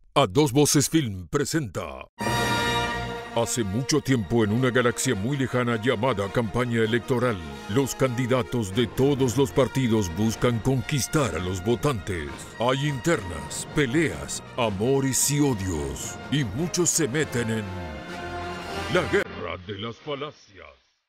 A Dos Voces Film presenta. Hace mucho tiempo, en una galaxia muy lejana llamada campaña electoral, los candidatos de todos los partidos buscan conquistar a los votantes. Hay internas, peleas, amores y odios, y muchos se meten en la guerra de las falacias.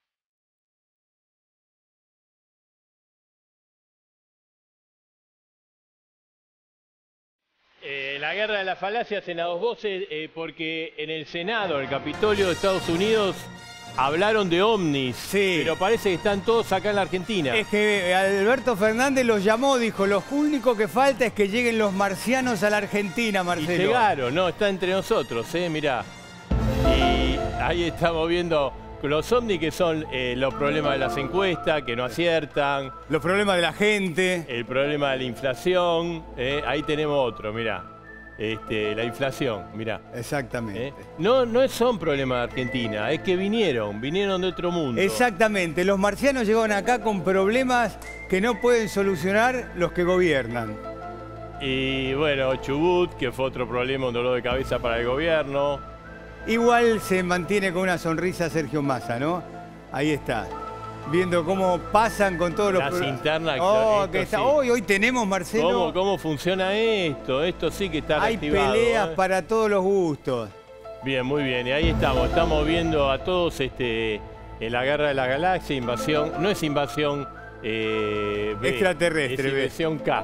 La guerra de las falacias en A Dos Voces, porque en el Senado, en el Capitolio de Estados Unidos, hablaron de ovnis, sí, pero parece que están todos acá en la Argentina. Es que Alberto Fernández los llamó, dijo, lo único que falta es que lleguen los marcianos a la Argentina, Marcelo. Y llegaron, ¿no? Está entre nosotros, mirá. Y ahí estamos viendo los ovnis, que son los problemas de las encuestas, que no aciertan. Los problemas de la gente. El problema de la inflación. Ahí tenemos otro, mirá. La inflación, mirá. Exactamente. No son problemas de Argentina, es que vinieron de otro mundo. Exactamente. Los marcianos llegaron acá con problemas que no pueden solucionar los que gobiernan. Y bueno, Chubut, que fue otro problema, un dolor de cabeza para el gobierno. Igual se mantiene con una sonrisa Sergio Massa, ¿no? Ahí está. Viendo cómo pasan con todos los las internas. que está. Sí. Hoy tenemos, Marcelo. ¿Cómo funciona esto? Esto sí que está reactivado. Hay peleas para todos los gustos. Bien, muy bien. Y ahí estamos viendo a todos en la guerra de la galaxia, invasión. No es invasión extraterrestre. Es invasión K.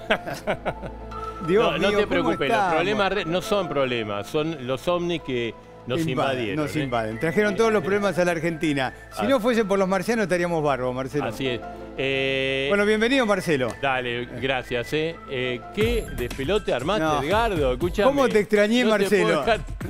Dios mío, no te preocupes, los problemas no son problemas, son los ovnis que nos invadieron. Nos invaden. Trajeron todos los problemas a la Argentina. Si no fuese por los marcianos estaríamos bárbaros, Marcelo. Así es. Bueno, bienvenido, Marcelo. Dale, gracias. ¿Qué despelote armaste, Edgardo? Escúchame. ¿Cómo te extrañé, Marcelo?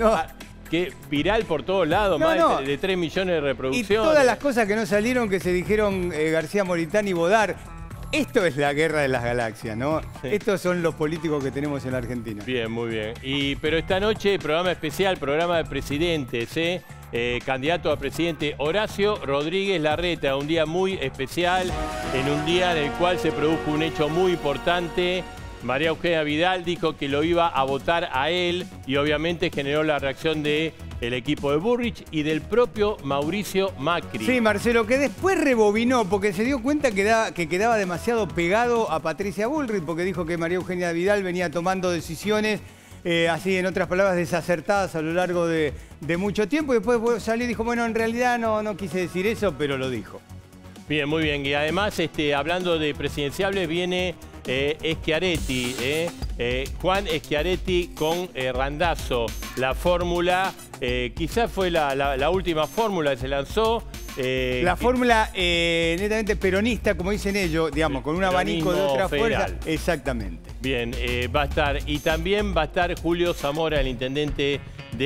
Que viral por todos lados, más de 3 millones de reproducciones. Y todas las cosas que no salieron, que se dijeron García Moritán y Bodar. Esto es la guerra de las galaxias, ¿no? Sí. Estos son los políticos que tenemos en la Argentina. Bien, muy bien. Pero esta noche, programa especial, programa de presidentes, candidato a presidente Horacio Rodríguez Larreta. Un día muy especial, en un día en el cual se produjo un hecho muy importante. María Eugenia Vidal dijo que lo iba a votar a él y obviamente generó la reacción del equipo de Burrich y del propio Mauricio Macri. Sí, Marcelo, que después rebobinó porque se dio cuenta que quedaba demasiado pegado a Patricia Bullrich, porque dijo que María Eugenia Vidal venía tomando decisiones, así en otras palabras, desacertadas a lo largo de mucho tiempo. Y después salió y dijo, bueno, en realidad no quise decir eso, pero lo dijo. Bien, muy bien. Y además, hablando de presidenciables, viene Schiaretti, Juan Schiaretti con Randazzo. La fórmula, quizás fue la última fórmula que se lanzó. La fórmula netamente peronista, como dicen ellos, digamos, con un abanico de otra fuerza. Exactamente. Bien, va a estar. Y también va a estar Julio Zamora, el intendente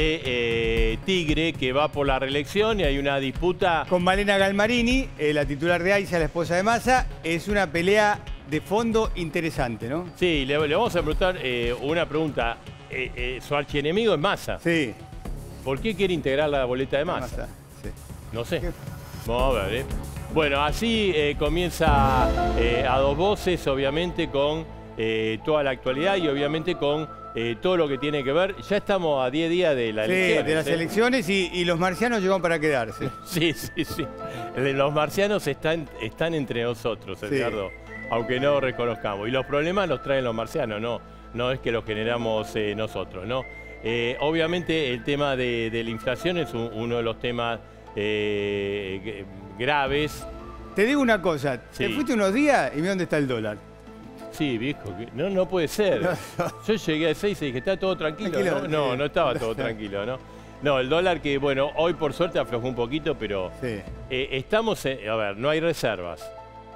de Tigre, que va por la reelección, y hay una disputa con Malena Galmarini, la titular de AISA, la esposa de Massa. Es una pelea de fondo interesante, ¿no? Sí, le vamos a preguntar una pregunta. Su archienemigo es Massa. Sí. ¿Por qué quiere integrar la boleta de Massa? Sí. No sé. Vamos a ver. Bueno, así comienza A Dos Voces, obviamente con toda la actualidad y obviamente con todo lo que tiene que ver. Ya estamos a 10 días de las elecciones. Sí, de las elecciones y los marcianos llegan para quedarse. Sí. Los marcianos están entre nosotros, Edgardo, aunque no reconozcamos. Y los problemas los traen los marcianos, no es que los generamos nosotros, ¿no? Obviamente el tema de la inflación es uno de los temas graves. Te digo una cosa, te fuiste unos días y mira dónde está el dólar. Sí, viejo, no puede ser. Yo llegué a 6 y dije, ¿está todo tranquilo? No estaba todo tranquilo, ¿no? No, el dólar que, bueno, hoy por suerte aflojó un poquito, pero estamos, a ver, no hay reservas.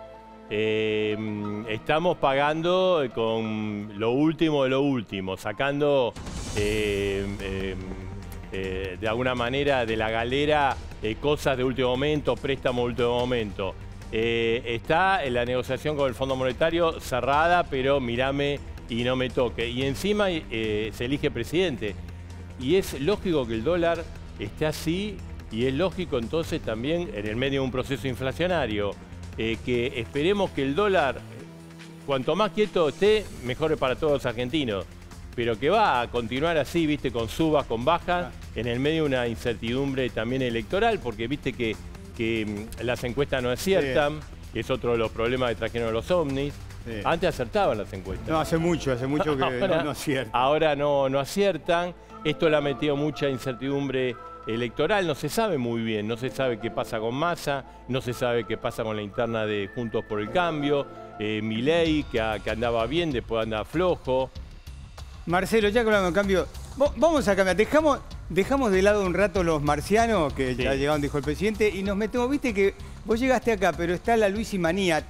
Estamos pagando con lo último de lo último, sacando de alguna manera de la galera cosas de último momento, préstamos de último momento. Está en la negociación con el Fondo Monetario cerrada, pero mírame y no me toque. Y encima se elige presidente. Y es lógico que el dólar esté así, y es lógico entonces también en el medio de un proceso inflacionario, que esperemos que el dólar, cuanto más quieto esté, mejor para todos los argentinos. pero que va a continuar así, viste, con subas, con bajas, en el medio de una incertidumbre también electoral, porque viste que las encuestas no aciertan, que es otro de los problemas que trajeron los ovnis. Sí. Antes acertaban las encuestas. No, hace mucho que ahora, no aciertan. Ahora no aciertan. Esto le ha metido mucha incertidumbre electoral. No se sabe muy bien. No se sabe qué pasa con Massa. No se sabe qué pasa con la interna de Juntos por el Cambio. Milei, que andaba bien, después anda flojo. Marcelo, ya que hablamos de cambio, vamos a cambiar. Dejamos de lado un rato los marcianos, que ya llegaron, dijo el presidente, y nos metemos. Viste que vos llegaste acá, pero está la Luisimanía.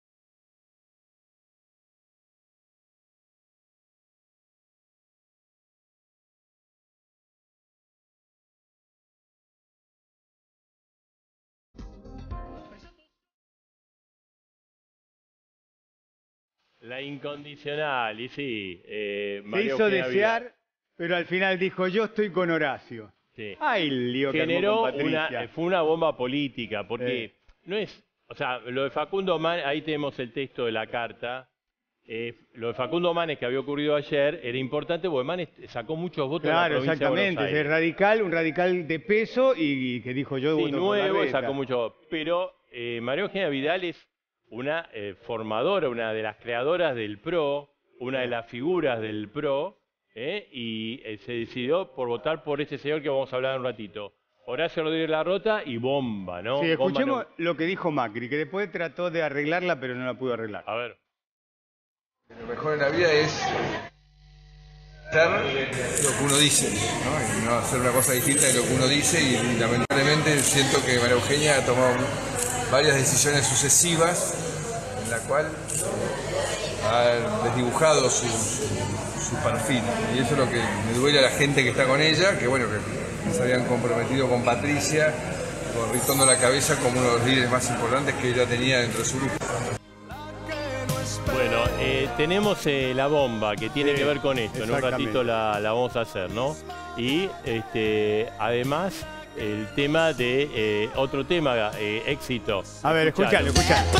La incondicional, y sí. Se hizo desear, pero al final dijo, yo estoy con Horacio. Sí. Ay, el lío que generó fue una bomba política, porque no es... O sea, lo de Facundo Manes, ahí tenemos el texto de la carta. Lo de Facundo Manes que había ocurrido ayer era importante porque Manes sacó muchos votos en la provincia de Buenos Aires. Claro, exactamente. Un radical de peso y que dijo yo voto por nuevo, sacó muchos. Pero María Eugenia Vidal es una formadora, una de las creadoras del PRO, una de las figuras del PRO, y se decidió por votar por este señor que vamos a hablar en un ratito. Horacio Rodríguez Larrota y bomba, ¿no? Sí, escuchemos lo que dijo Macri, que después trató de arreglarla, pero no la pudo arreglar. A ver. Lo mejor en la vida es hacer lo que uno dice, ¿no? Y no hacer una cosa distinta de lo que uno dice, y lamentablemente siento que María Eugenia ha tomado varias decisiones sucesivas en la cual ha desdibujado su perfil, y eso es lo que me duele a la gente que está con ella, que bueno, que se habían comprometido con Patricia, con Ritondo la cabeza como uno de los líderes más importantes que ella tenía dentro de su grupo. Bueno, tenemos la bomba que tiene que ver con esto, en un ratito la vamos a hacer, ¿no? Y además el tema de otro tema, éxito. A ver, escuchalo.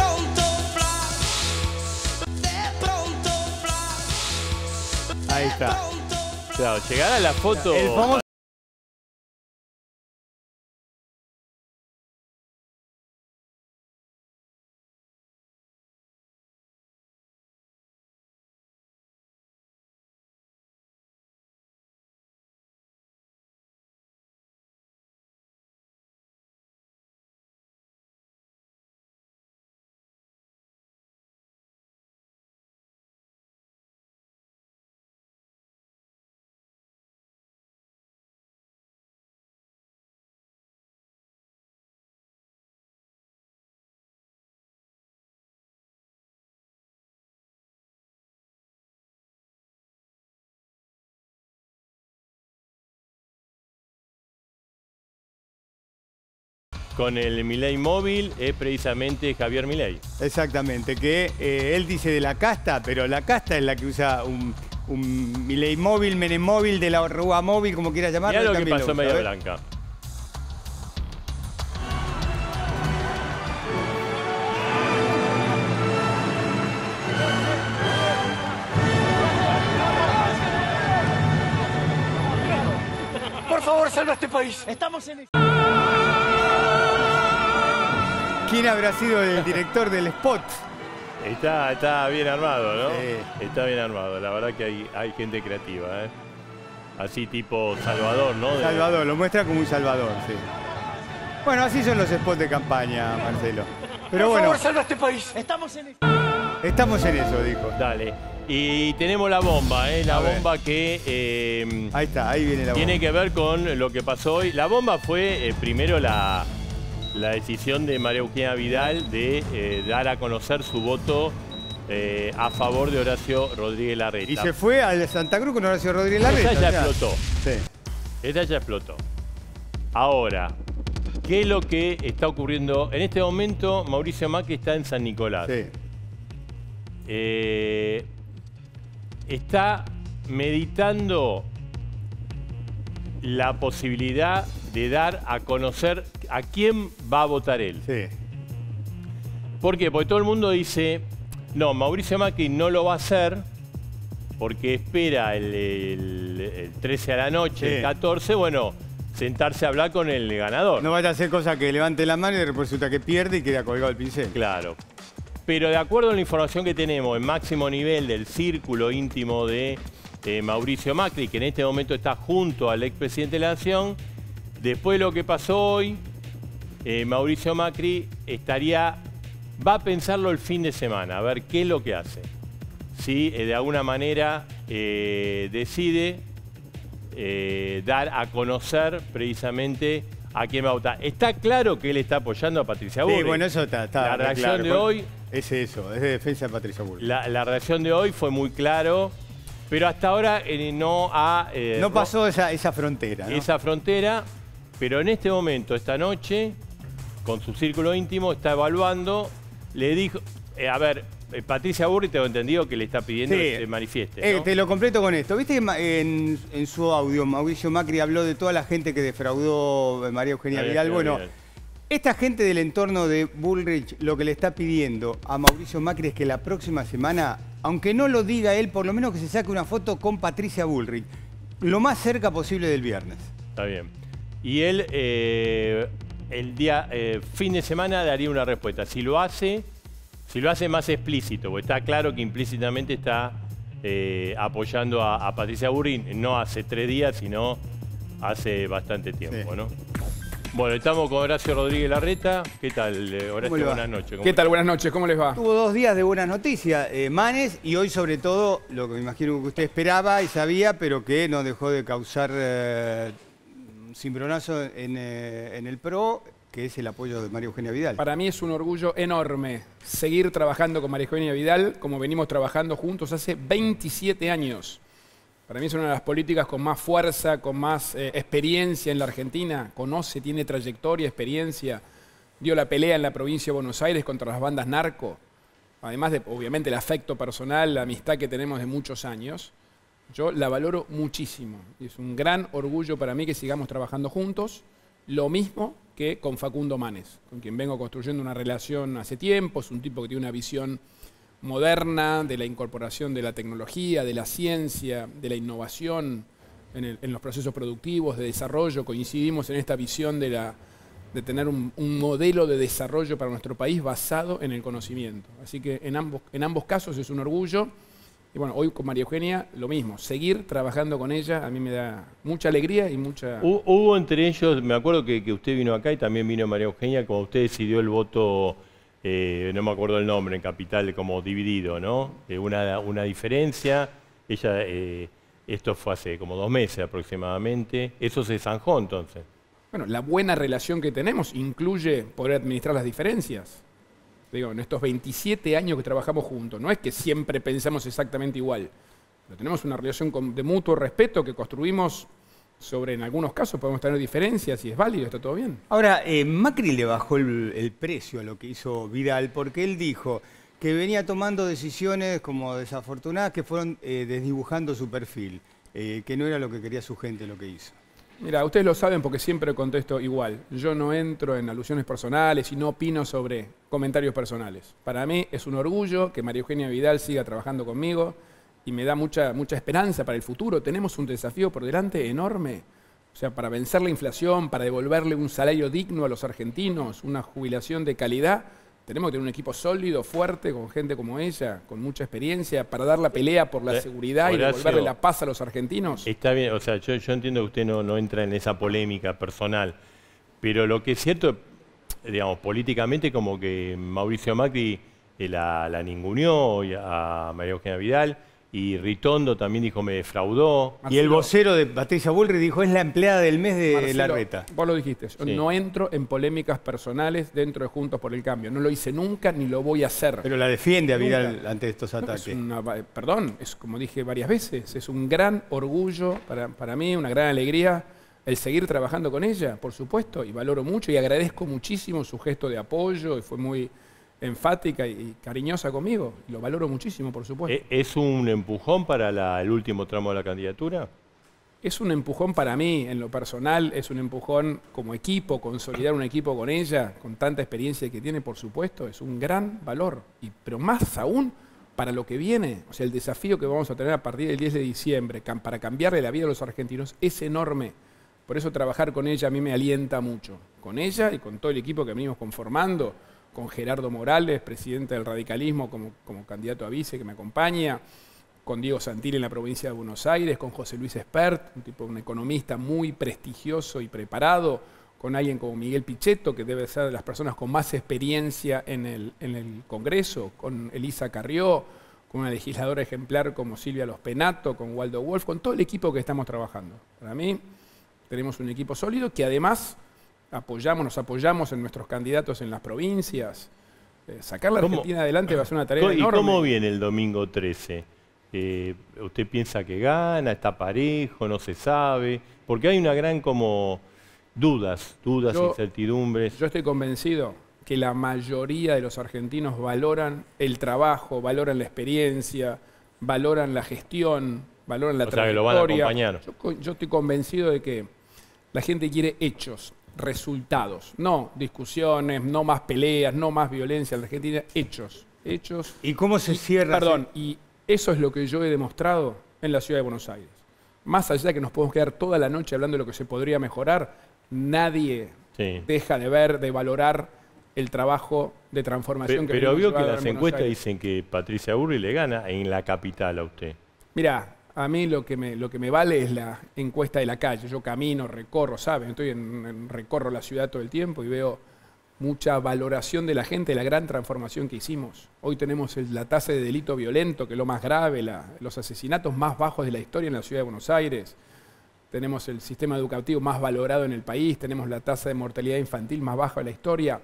Ahí está. Claro, llegar a la foto. El famoso... Con el Milei móvil es precisamente Javier Milei. Exactamente, que él dice de la casta, pero la casta es la que usa un Milei móvil, Menem móvil, de la Rúa móvil, como quieras llamarlo. Mirá lo que pasó en Bahía Blanca. Por favor, salva a este país. Estamos en... ¿Quién habrá sido el director del spot? Está bien armado, ¿no? Sí. Está bien armado. La verdad que hay gente creativa, ¿eh? Así tipo Salvador, ¿no? Salvador, lo muestra como un Salvador, sí. Bueno, así son los spots de campaña, Marcelo. Pero Por bueno. favor, salva a este país. Estamos en eso, dijo. Dale. Y tenemos la bomba, ¿eh? La bomba que... ahí está, ahí viene la bomba. Tiene que ver con lo que pasó hoy. La bomba fue primero la decisión de María Eugenia Vidal de dar a conocer su voto a favor de Horacio Rodríguez Larreta. Y se fue al Santa Cruz con Horacio Rodríguez Larreta. Esta ya explotó. Sí. Esta ya explotó. Ahora, ¿qué es lo que está ocurriendo? En este momento, Mauricio Macri está en San Nicolás. Sí. Está meditando la posibilidad de dar a conocer a quién va a votar él. Sí. ¿Por qué? Porque todo el mundo dice, no, Mauricio Macri no lo va a hacer porque espera el 13 a la noche, el 14, bueno, sentarse a hablar con el ganador. No vaya a hacer cosa que levante la mano y después resulta que pierde y queda colgado el pincel. Claro. Pero de acuerdo a la información que tenemos en máximo nivel del círculo íntimo de Mauricio Macri, que en este momento está junto al expresidente de la Nación, después de lo que pasó hoy, Mauricio Macri va a pensarlo el fin de semana, a ver qué es lo que hace. Si de alguna manera decide dar a conocer precisamente a quién va a votar. Está claro que él está apoyando a Patricia Bullrich. Sí, bueno, eso está la reacción claro. de hoy... Es eso, es de defensa de Patricia Bullrich. La reacción de hoy fue muy claro, pero hasta ahora no ha... no pasó esa frontera, ¿no? Esa frontera, pero en este momento, esta noche, con su círculo íntimo, está evaluando, le dijo... a ver, Patricia Bullrich, tengo entendido que le está pidiendo que se manifieste, ¿no? Te lo completo con esto. Viste que en su audio Mauricio Macri habló de toda la gente que defraudó María Eugenia Vidal. Bueno, esta gente del entorno de Bullrich lo que le está pidiendo a Mauricio Macri es que la próxima semana, aunque no lo diga él, por lo menos que se saque una foto con Patricia Bullrich, lo más cerca posible del viernes. Está bien. Y él el día fin de semana daría una respuesta. Si lo hace más explícito, porque está claro que implícitamente está apoyando a Patricia Bullrich, no hace 3 días, sino hace bastante tiempo, ¿no? Bueno, estamos con Horacio Rodríguez Larreta. ¿Qué tal, Horacio? Buenas noches. ¿Qué tal? Buenas noches. ¿Cómo les va? Tuvo 2 días de buenas noticias, Manes, y hoy sobre todo, lo que me imagino que usted esperaba y sabía, pero que no dejó de causar cimbronazo en el PRO, que es el apoyo de María Eugenia Vidal. Para mí es un orgullo enorme seguir trabajando con María Eugenia Vidal, como venimos trabajando juntos hace 27 años. Para mí es una de las políticas con más fuerza, con más experiencia en la Argentina. Conoce, tiene trayectoria, experiencia. Dio la pelea en la provincia de Buenos Aires contra las bandas narco. Además de, obviamente, el afecto personal, la amistad que tenemos de muchos años. Yo la valoro muchísimo. Es un gran orgullo para mí que sigamos trabajando juntos. Lo mismo que con Facundo Manes, con quien vengo construyendo una relación hace tiempo. Es un tipo que tiene una visión moderna de la incorporación de la tecnología, de la ciencia, de la innovación en los procesos productivos, de desarrollo. Coincidimos en esta visión de tener un modelo de desarrollo para nuestro país basado en el conocimiento. Así que en ambos casos es un orgullo. Y bueno, hoy con María Eugenia lo mismo, seguir trabajando con ella a mí me da mucha alegría y mucha... Hubo entre ellos, me acuerdo que usted vino acá y también vino María Eugenia, como usted decidió el voto... no me acuerdo el nombre, en Capital, como dividido, ¿no? Una diferencia. Ella, esto fue hace como 2 meses aproximadamente. Eso se zanjó entonces. Bueno, la buena relación que tenemos incluye poder administrar las diferencias. Digo, en estos 27 años que trabajamos juntos, no es que siempre pensamos exactamente igual, pero tenemos una relación de mutuo respeto que construimos sobre, en algunos casos podemos tener diferencias y es válido, está todo bien. Ahora, Macri le bajó el precio a lo que hizo Vidal, porque él dijo que venía tomando decisiones como desafortunadas que fueron desdibujando su perfil, que no era lo que quería su gente lo que hizo. Mira, ustedes lo saben porque siempre contesto igual. Yo no entro en alusiones personales y no opino sobre comentarios personales. Para mí es un orgullo que María Eugenia Vidal siga trabajando conmigo y me da mucha esperanza para el futuro. Tenemos un desafío por delante enorme. O sea, para vencer la inflación, para devolverle un salario digno a los argentinos, una jubilación de calidad, tenemos que tener un equipo sólido, fuerte, con gente como ella, con mucha experiencia, para dar la pelea por la seguridad y devolverle la paz a los argentinos. Está bien, o sea, yo entiendo que usted no entra en esa polémica personal, pero lo que es cierto, digamos, políticamente como que Mauricio Macri la ninguneó a María Eugenia Vidal, y Ritondo también dijo me defraudó. Marcelo, y el vocero de Patricia Bullrich dijo es la empleada del mes de Marcelo, Larreta. Vos lo dijiste, yo no entro en polémicas personales dentro de Juntos por el Cambio. No lo hice nunca ni lo voy a hacer. Pero la defiende a Vidal ante estos ataques. Perdón, es como dije varias veces, es un gran orgullo para mí, una gran alegría el seguir trabajando con ella, por supuesto, y valoro mucho y agradezco muchísimo su gesto de apoyo y fue muy enfática y cariñosa conmigo. Lo valoro muchísimo, por supuesto. ¿Es un empujón para el último tramo de la candidatura? Es un empujón para mí, en lo personal, es un empujón como equipo, consolidar un equipo con ella, con tanta experiencia que tiene, por supuesto, es un gran valor. Pero más aún, para lo que viene, o sea, el desafío que vamos a tener a partir del 10 de diciembre para cambiarle la vida a los argentinos es enorme. Por eso trabajar con ella a mí me alienta mucho. Con ella y con todo el equipo que venimos conformando, con Gerardo Morales, presidente del radicalismo como candidato a vice que me acompaña, con Diego Santilli en la provincia de Buenos Aires, con José Luis Espert, un economista muy prestigioso y preparado, con alguien como Miguel Pichetto, que debe ser de las personas con más experiencia en el Congreso, con Elisa Carrió, con una legisladora ejemplar como Silvia Los Penato, con Waldo Wolf, con todo el equipo que estamos trabajando. Para mí, tenemos un equipo sólido que además nos apoyamos en nuestros candidatos en las provincias. Sacar la Argentina adelante va a ser una tarea enorme. ¿Y cómo viene el domingo 13? ¿Usted piensa que gana? ¿Está parejo? ¿No se sabe? Porque hay una gran como dudas, incertidumbres. Yo estoy convencido que la mayoría de los argentinos valoran el trabajo, valoran la experiencia, valoran la gestión, valoran la trayectoria. O sea, que lo van a acompañar. Yo estoy convencido de que la gente quiere hechos, resultados, no discusiones, no más peleas, no más violencia en la Argentina, hechos. ¿Y cómo se cierra? Y eso es lo que yo he demostrado en la ciudad de Buenos Aires. Más allá de que nos podemos quedar toda la noche hablando de lo que se podría mejorar, nadie deja de ver, de valorar el trabajo de transformación que Pero vio que las encuestas dicen que Patricia Bullrich le gana en la capital a usted. Mirá, a mí lo que me vale es la encuesta de la calle. Yo camino, recorro, ¿saben? Recorro la ciudad todo el tiempo y veo mucha valoración de la gente, de la gran transformación que hicimos. Hoy tenemos la tasa de delito violento, que es lo más grave, los asesinatos más bajos de la historia en la ciudad de Buenos Aires. Tenemos el sistema educativo más valorado en el país, tenemos la tasa de mortalidad infantil más baja de la historia.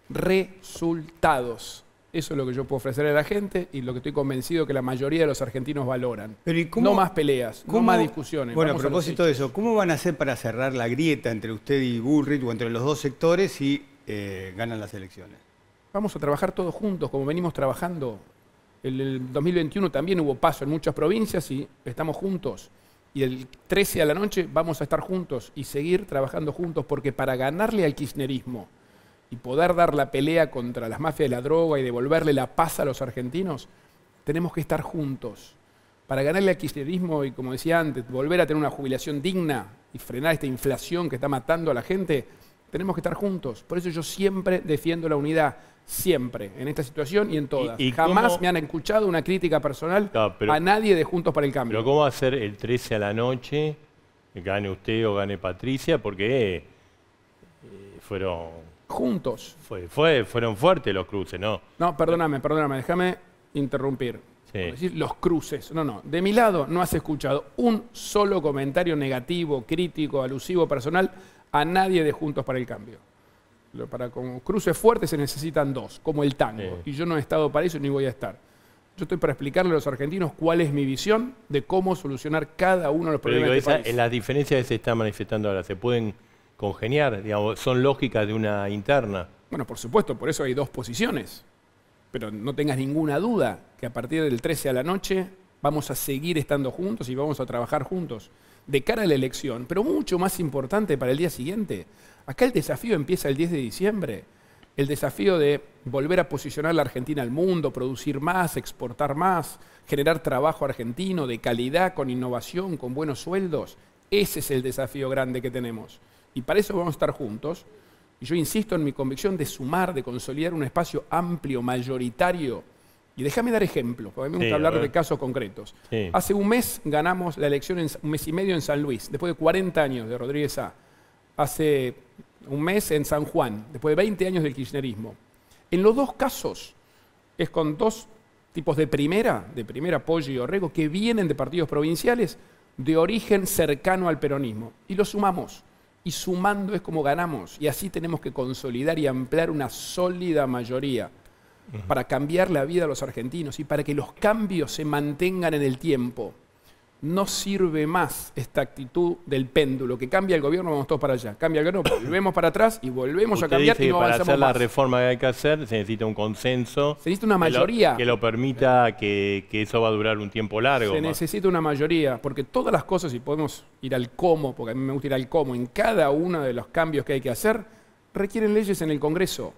Resultados. Eso es lo que yo puedo ofrecer a la gente y lo que estoy convencido que la mayoría de los argentinos valoran. Pero ¿y cómo, no más peleas, no más discusiones. Bueno, a propósito de eso, ¿cómo van a hacer para cerrar la grieta entre usted y Bullrich o entre los dos sectores si ganan las elecciones? Vamos a trabajar todos juntos, como venimos trabajando. En el 2021 también hubo paso en muchas provincias y estamos juntos. Y el 13 a la noche vamos a estar juntos y seguir trabajando juntos, porque para ganarle al kirchnerismo y poder dar la pelea contra las mafias de la droga y devolverle la paz a los argentinos, tenemos que estar juntos. Para ganarle al kirchnerismo y, como decía antes, volver a tener una jubilación digna y frenar esta inflación que está matando a la gente, tenemos que estar juntos. Por eso yo siempre defiendo la unidad, siempre, en esta situación y en todas. ¿Y jamás me han escuchado una crítica personal a nadie de Juntos para el Cambio. Pero ¿cómo va a ser el 13 a la noche, gane usted o gane Patricia? Porque fueron... Juntos. Fueron fuertes los cruces, ¿no? No, perdóname, déjame interrumpir. Decir los cruces. No, de mi lado no has escuchado un solo comentario negativo, crítico, alusivo, personal a nadie de Juntos para el Cambio. Para como cruces fuertes se necesitan dos, como el tango. Y yo no he estado para eso ni voy a estar. Yo estoy para explicarle a los argentinos cuál es mi visión de cómo solucionar cada uno de los problemas de este país. Las diferencias que se están manifestando ahora, ¿se pueden congeniar? Digamos, ¿son lógicas de una interna? Bueno, por supuesto, por eso hay dos posiciones. Pero no tengas ninguna duda que a partir del 13 a la noche vamos a seguir estando juntos y vamos a trabajar juntos de cara a la elección, pero mucho más importante para el día siguiente. Acá el desafío empieza el 10 de diciembre. El desafío de volver a posicionar la Argentina al mundo, producir más, exportar más, generar trabajo argentino de calidad, con innovación, con buenos sueldos. Ese es el desafío grande que tenemos. Y para eso vamos a estar juntos. Y yo insisto en mi convicción de sumar, de consolidar un espacio amplio, mayoritario. Y déjame dar ejemplos, porque a mí me gusta hablar de casos concretos. Sí. Hace un mes ganamos la elección, un mes y medio en San Luis, después de 40 años de Rodríguez A. Hace un mes en San Juan, después de 20 años del kirchnerismo. En los dos casos es con dos tipos de primera Poggi y Orrego, que vienen de partidos provinciales de origen cercano al peronismo. Y lo sumamos. Y sumando es como ganamos. Y así tenemos que consolidar y ampliar una sólida mayoría para cambiar la vida de los argentinos y para que los cambios se mantengan en el tiempo. No sirve más esta actitud del péndulo, que cambia el gobierno, vamos todos para allá. Cambia el gobierno, volvemos para atrás y volvemos a cambiar y no avanzamos más. Para hacer la reforma que hay que hacer se necesita un consenso. Se necesita una mayoría. Que lo permita que eso va a durar un tiempo largo. Se necesita una mayoría, porque todas las cosas, y podemos ir al cómo, porque a mí me gusta ir al cómo, en cada uno de los cambios que hay que hacer, requieren leyes en el Congreso.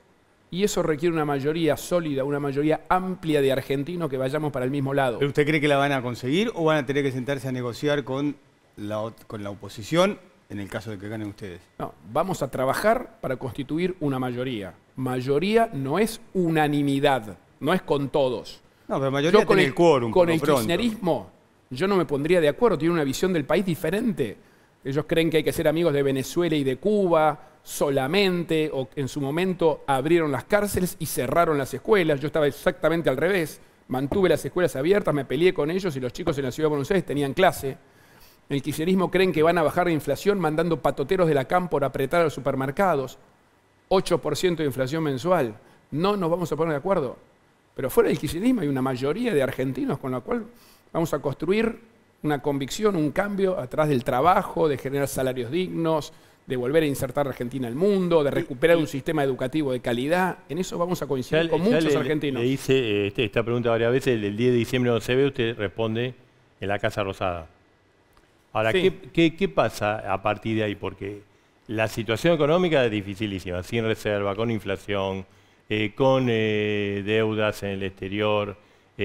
Y eso requiere una mayoría sólida, una mayoría amplia de argentinos que vayamos para el mismo lado. ¿Pero usted cree que la van a conseguir o van a tener que sentarse a negociar con la oposición en el caso de que ganen ustedes? No, vamos a trabajar para constituir una mayoría. Mayoría no es unanimidad, no es con todos. No, pero mayoría Yo con tiene el quórum. con el kirchnerismo, yo no me pondría de acuerdo, tiene una visión del país diferente. Ellos creen que hay que ser amigos de Venezuela y de Cuba solamente, o en su momento abrieron las cárceles y cerraron las escuelas. Yo estaba exactamente al revés. Mantuve las escuelas abiertas, me peleé con ellos y los chicos en la Ciudad de Buenos Aires tenían clase. El kirchnerismo creen que van a bajar la inflación mandando patoteros de la CAM por apretar a los supermercados. 8% de inflación mensual. No nos vamos a poner de acuerdo. Pero fuera del kirchnerismo hay una mayoría de argentinos con la cual vamos a construir una convicción, un cambio atrás del trabajo, de generar salarios dignos, de volver a insertar a Argentina al mundo, de recuperar un sistema educativo de calidad. En eso vamos a coincidir con muchos argentinos. Le hice esta pregunta varias veces, el 10 de diciembre no se ve, usted responde en la Casa Rosada. Ahora, Sí. ¿qué pasa a partir de ahí? Porque la situación económica es dificilísima, sin reserva, con inflación, con deudas en el exterior,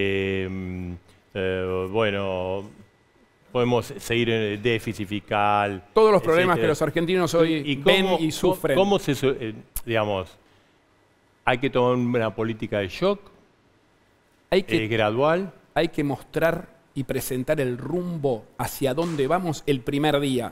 bueno, podemos seguir en el déficit fiscal. Todos los problemas etcétera. que los argentinos hoy ven y sufren. ¿Cómo se, digamos, hay que tomar una política de shock Hay que gradual? hay que mostrar y presentar el rumbo hacia dónde vamos el primer día.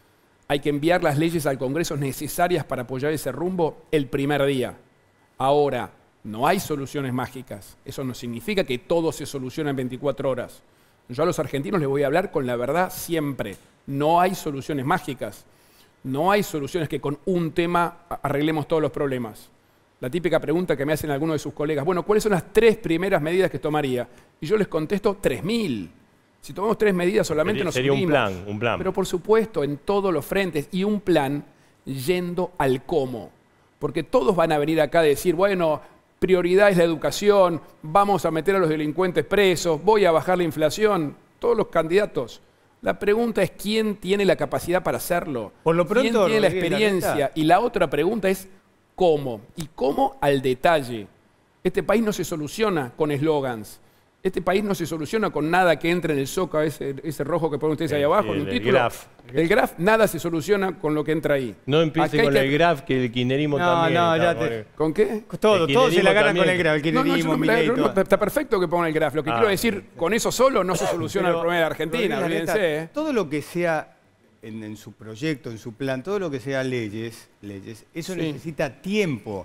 Hay que enviar las leyes al Congreso necesarias para apoyar ese rumbo el primer día. Ahora, no hay soluciones mágicas. Eso no significa que todo se soluciona en 24 horas. Yo a los argentinos les voy a hablar con la verdad siempre. No hay soluciones mágicas. No hay soluciones que con un tema arreglemos todos los problemas. La típica pregunta que me hacen algunos de sus colegas, bueno, ¿cuáles son las 3 primeras medidas que tomaría? Y yo les contesto 3.000. Si tomamos 3 medidas solamente nos Sería hundimos. un plan. Pero por supuesto, en todos los frentes. Y un plan yendo al cómo. Porque todos van a venir acá a decir, bueno, prioridad es la educación, vamos a meter a los delincuentes presos, voy a bajar la inflación. Todos los candidatos. La pregunta es quién tiene la capacidad para hacerlo. Por lo pronto, quién tiene la Rodríguez experiencia. Larreta. Y la otra pregunta es cómo. Y cómo al detalle. Este país no se soluciona con eslogans. Este país no se soluciona con nada que entre en el Zócalo, ese rojo que ponen ustedes ahí abajo, en un el título. graph. El graph, nada se soluciona con lo que entra ahí. No empiece Acá hay con que- el graph, que el kirchnerismo No, también. no, está, ya porque- ¿Con qué? Todos se la kirchnerismo ganan con también. el graf, el No, kirchnerismo, yo Milei, todo. está perfecto que pongan el graph. Lo que quiero decir, con eso solo no se soluciona el Pero, problema de Argentina, Rodríguez Larreta, olvídense. ¿eh? todo lo que sea en su proyecto, en su plan, todo lo que sea leyes, eso Sí. necesita tiempo,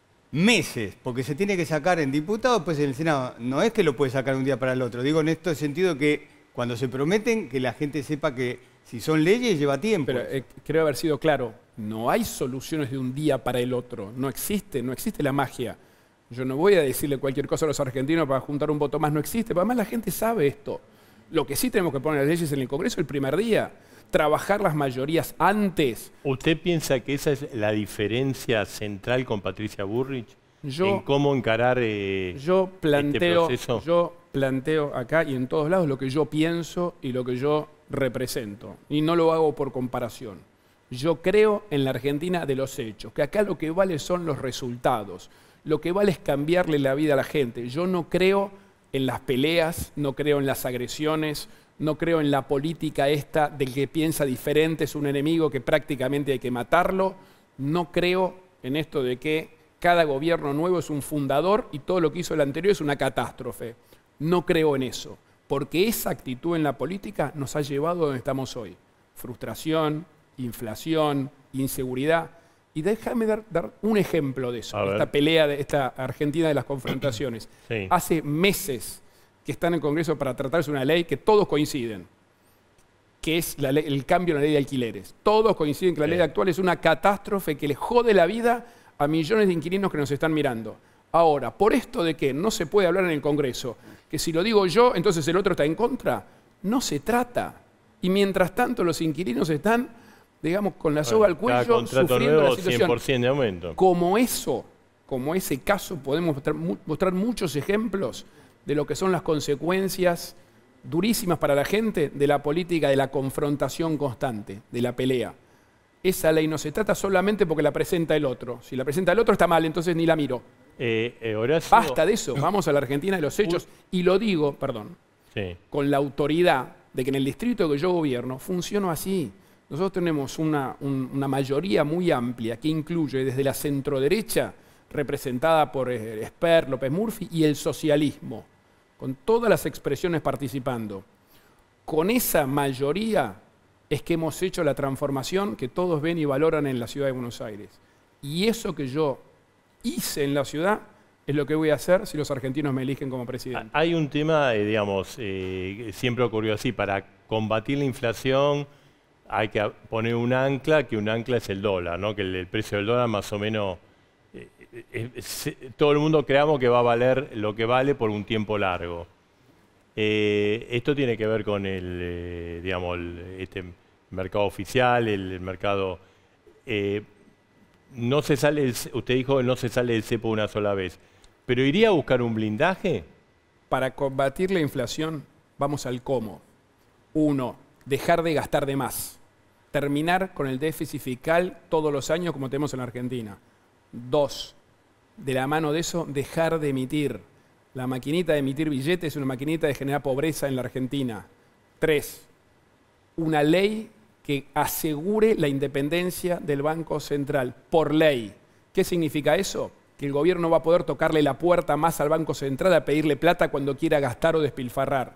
meses, porque se tiene que sacar en diputados, pues en el Senado. No es que lo puede sacar un día para el otro. Digo en este sentido que cuando se prometen, que la gente sepa que si son leyes lleva tiempo. Pero creo haber sido claro, no hay soluciones de un día para el otro. No existe la magia. Yo no voy a decirle cualquier cosa a los argentinos para juntar un voto más, no existe. Pero además la gente sabe esto. Lo que sí tenemos que poner las leyes en el Congreso el primer día. Trabajar las mayorías antes. ¿Usted piensa que esa es la diferencia central con Patricia Bullrich? Yo- en cómo encarar Yo proceso. planteo acá y en todos lados lo que yo pienso y lo que yo represento. Y no lo hago por comparación. Yo creo en la Argentina de los hechos, que acá lo que vale son los resultados. Lo que vale es cambiarle la vida a la gente. Yo no creo en las peleas, no creo en las agresiones, no creo en la política esta del que piensa diferente es un enemigo que prácticamente hay que matarlo. No creo en esto de que cada gobierno nuevo es un fundador y todo lo que hizo el anterior es una catástrofe. No creo en eso, porque esa actitud en la política nos ha llevado a donde estamos hoy. Frustración, inflación, inseguridad. Y déjame dar un ejemplo de eso, A ver. esta pelea, de esta Argentina de las confrontaciones. Sí. Hace meses que están en el Congreso para tratarse una ley que todos coinciden, que es el cambio en la ley de alquileres. Todos coinciden que la ley actual es una catástrofe que le jode la vida a millones de inquilinos que nos están mirando. Ahora, por esto de que no se puede hablar en el Congreso, que si lo digo yo, entonces el otro está en contra, no se trata. Y mientras tanto los inquilinos están, digamos, con la soga al Cada cuello, contrato sufriendo nuevo, la situación. 100% de aumento. Como ese caso, podemos mostrar muchos ejemplos de lo que son las consecuencias durísimas para la gente de la política de la confrontación constante, de la pelea. esa ley no se trata solamente porque la presenta el otro. Si la presenta el otro está mal, entonces ni la miro. Horacio, Basta de eso, vamos a la Argentina de los hechos. Y lo digo, perdón, sí. con la autoridad de que en el distrito que yo gobierno funciona así. Nosotros tenemos una mayoría muy amplia que incluye desde la centroderecha, representada por Esper, López Murphy, y el socialismo, con todas las expresiones participando. Con esa mayoría es que hemos hecho la transformación que todos ven y valoran en la ciudad de Buenos Aires. Y eso que yo hice en la ciudad es lo que voy a hacer si los argentinos me eligen como presidente. Hay un tema, digamos, siempre ocurrió así, para combatir la inflación hay que poner un ancla, que un ancla es el dólar, ¿no? Que el precio del dólar más o menos, todo el mundo creamos que va a valer lo que vale por un tiempo largo. Esto tiene que ver con el, digamos, este mercado oficial, el mercado... no se sale, usted dijo que no se sale del cepo una sola vez, pero ¿iría a buscar un blindaje? Para combatir la inflación, vamos al cómo. 1, dejar de gastar de más. Terminar con el déficit fiscal todos los años como tenemos en la Argentina. 2, de la mano de eso, dejar de emitir. La maquinita de emitir billetes es una maquinita de generar pobreza en la Argentina. 3, una ley que asegure la independencia del Banco Central, por ley. ¿Qué significa eso? Que el gobierno va a poder tocarle la puerta más al Banco Central a pedirle plata cuando quiera gastar o despilfarrar.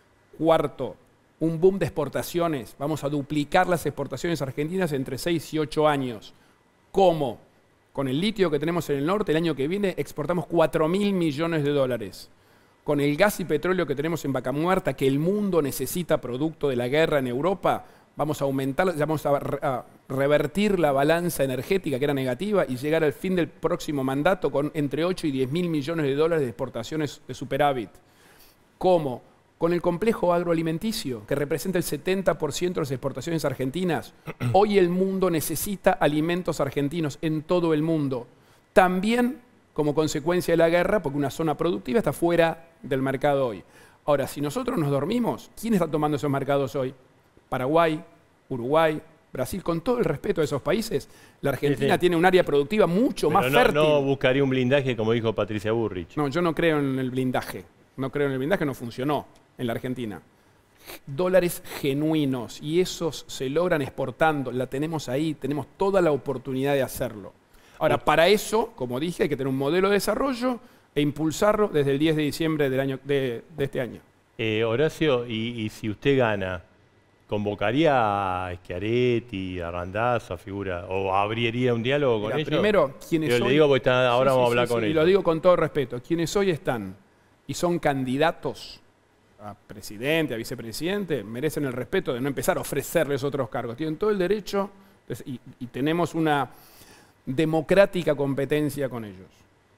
4, un boom de exportaciones. Vamos a duplicar las exportaciones argentinas entre 6 y 8 años. ¿Cómo? Con el litio que tenemos en el norte, el año que viene exportamos 4.000 millones de dólares. Con el gas y petróleo que tenemos en Vaca Muerta, que el mundo necesita producto de la guerra en Europa, vamos a aumentar, vamos a revertir la balanza energética que era negativa y llegar al fin del próximo mandato con entre 8 y 10.000 millones de dólares de exportaciones de superávit. ¿Cómo? Con el complejo agroalimenticio, que representa el 70% de las exportaciones argentinas. Hoy el mundo necesita alimentos argentinos en todo el mundo. También como consecuencia de la guerra, porque una zona productiva está fuera del mercado hoy. Ahora, si nosotros nos dormimos, ¿quién está tomando esos mercados hoy? Paraguay, Uruguay, Brasil, con todo el respeto a esos países, la Argentina tiene un área productiva mucho más fértil. No buscaría un blindaje, como dijo Patricia Bullrich. No, yo no creo en el blindaje. No creo en el blindaje, no funcionó en la Argentina. Dólares genuinos, y esos se logran exportando. La tenemos ahí, tenemos toda la oportunidad de hacerlo. Ahora, para eso, como dije, hay que tener un modelo de desarrollo e impulsarlo desde el 10 de diciembre de este año. Horacio, y si usted gana, ¿convocaría a Schiaretti, a Randazzo, a figura, o abriría un diálogo con ellos? Primero, quienes hoy... Le digo porque ahora vamos a hablar con ellos. Y lo digo con todo respeto. Quienes hoy están y son candidatos a presidente, a vicepresidente, merecen el respeto de no empezar a ofrecerles otros cargos. Tienen todo el derecho y tenemos una democrática competencia con ellos.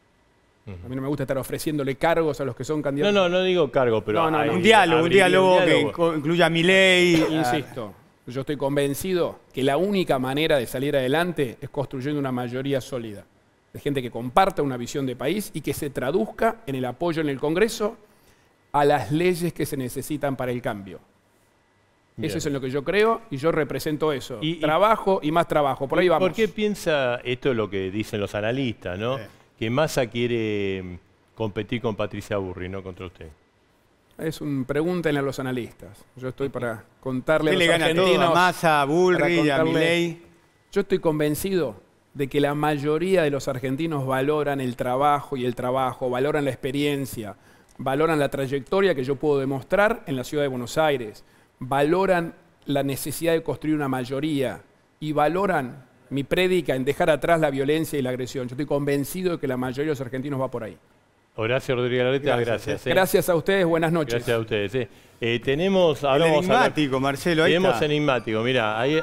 A mí no me gusta estar ofreciéndole cargos a los que son candidatos. No digo cargo, pero... Un diálogo que incluya a Milei. Insisto, yo estoy convencido que la única manera de salir adelante es construyendo una mayoría sólida. De gente que comparta una visión de país y que se traduzca en el apoyo en el Congreso a las leyes que se necesitan para el cambio. Bien. Eso es en lo que yo creo y yo represento eso. Trabajo y más trabajo. Por ahí vamos. ¿Por qué piensa, esto es lo que dicen los analistas, ¿no? Que Massa quiere competir con Patricia Bullrich, no contra usted? Pregúntenle a los analistas. Yo estoy para contarle a los argentinos. ¿Le gana todo a Massa, a Bullrich, a Milei? Yo estoy convencido de que la mayoría de los argentinos valoran el trabajo y el trabajo, valoran la experiencia, valoran la trayectoria que yo puedo demostrar en la ciudad de Buenos Aires, valoran la necesidad de construir una mayoría y valoran mi prédica en dejar atrás la violencia y la agresión. Yo estoy convencido de que la mayoría de los argentinos va por ahí. Horacio Rodríguez Larreta, gracias. Gracias a ustedes, buenas noches. Gracias a ustedes. Tenemos... El enigmático, Marcelo, ahí tenemos está. enigmático, mira, ahí...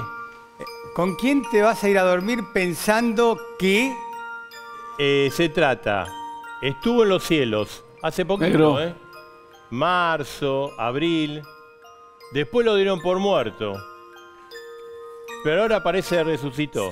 ¿Con quién te vas a ir a dormir pensando que...? Se trata, estuvo en los cielos hace poquito, marzo, abril, después lo dieron por muerto, pero ahora parece que resucitó.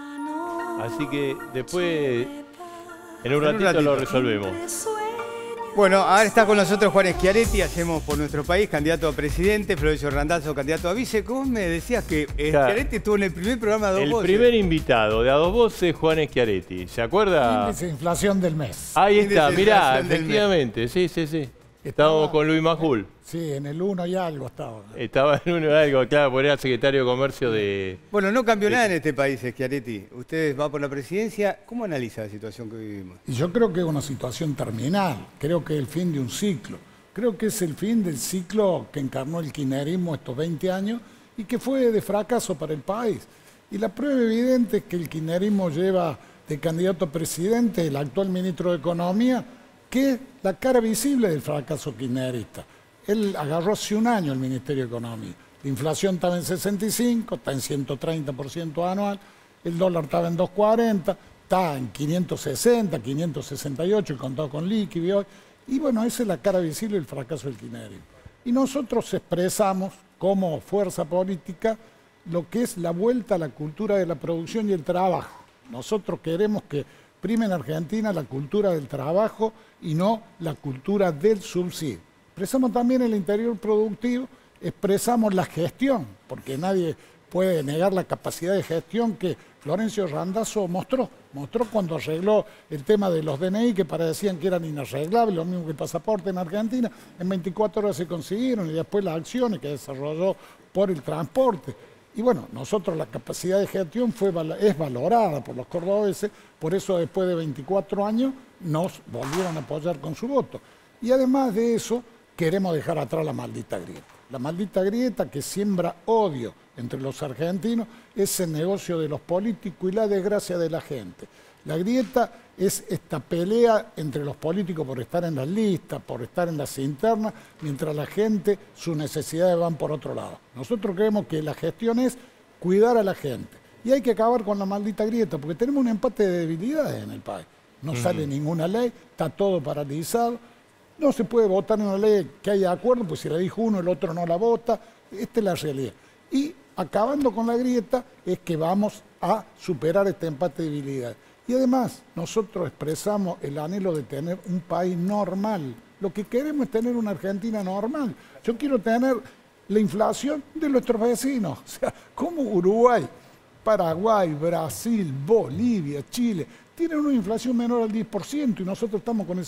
Así que después, en un ratito lo resolvemos. Bueno, ahora está con nosotros Juan Schiaretti, hacemos por nuestro país, candidato a presidente, Florencio Randazzo, candidato a vice. ¿Cómo me decías que Schiaretti estuvo en el primer programa de A Dos Voces? El primer invitado de A Dos Voces, Juan Schiaretti. ¿Se acuerda? Índice de inflación del mes. Ahí está, Índice de mirá, inflación del efectivamente, sí. Estábamos con Luis Majul. Sí, en el 1 y algo estaba. Estaba en uno algo, claro, porque era secretario de Comercio de... Bueno, no cambió nada en este país, Schiaretti. Usted va por la presidencia. ¿Cómo analiza la situación que vivimos? Y yo creo que es una situación terminal. Creo que es el fin de un ciclo. Creo que es el fin del ciclo que encarnó el kirchnerismo estos 20 años y que fue de fracaso para el país. Y la prueba evidente es que el kirchnerismo lleva de candidato a presidente el actual ministro de Economía, que es la cara visible del fracaso kirchnerista. Él agarró hace un año el Ministerio de Economía. La inflación estaba en 65, está en 130% anual, el dólar estaba en 2.40, está en 560, 568, el contado con liqui hoy. Y bueno, esa es la cara visible del fracaso del kirchnerismo. Y nosotros expresamos como fuerza política lo que es la vuelta a la cultura de la producción y el trabajo. Nosotros queremos que prime en Argentina la cultura del trabajo y no la cultura del subsidio. Expresamos también el interior productivo, expresamos la gestión, porque nadie puede negar la capacidad de gestión que Florencio Randazzo mostró. Mostró cuando arregló el tema de los DNI que parecían que eran inarreglables, lo mismo que el pasaporte en Argentina. En 24 horas se consiguieron y después las acciones que desarrolló por el transporte. Y bueno, nosotros la capacidad de gestión es valorada por los cordobeses, por eso después de 24 años nos volvieron a apoyar con su voto. Y además de eso, queremos dejar atrás la maldita grieta. La maldita grieta que siembra odio entre los argentinos, es el negocio de los políticos y la desgracia de la gente. La grieta es esta pelea entre los políticos por estar en las listas, por estar en las internas, mientras la gente, sus necesidades van por otro lado. Nosotros creemos que la gestión es cuidar a la gente. Y hay que acabar con la maldita grieta, porque tenemos un empate de debilidades en el país. No sale ninguna ley, está todo paralizado. No se puede votar en una ley que haya acuerdo, pues si la dijo uno, el otro no la vota. Esta es la realidad. Y acabando con la grieta es que vamos a superar este empate de debilidades. Y además, nosotros expresamos el anhelo de tener un país normal. Lo que queremos es tener una Argentina normal. Yo quiero tener la inflación de nuestros vecinos. O sea, como Uruguay, Paraguay, Brasil, Bolivia, Chile, tienen una inflación menor al 10% y nosotros estamos con el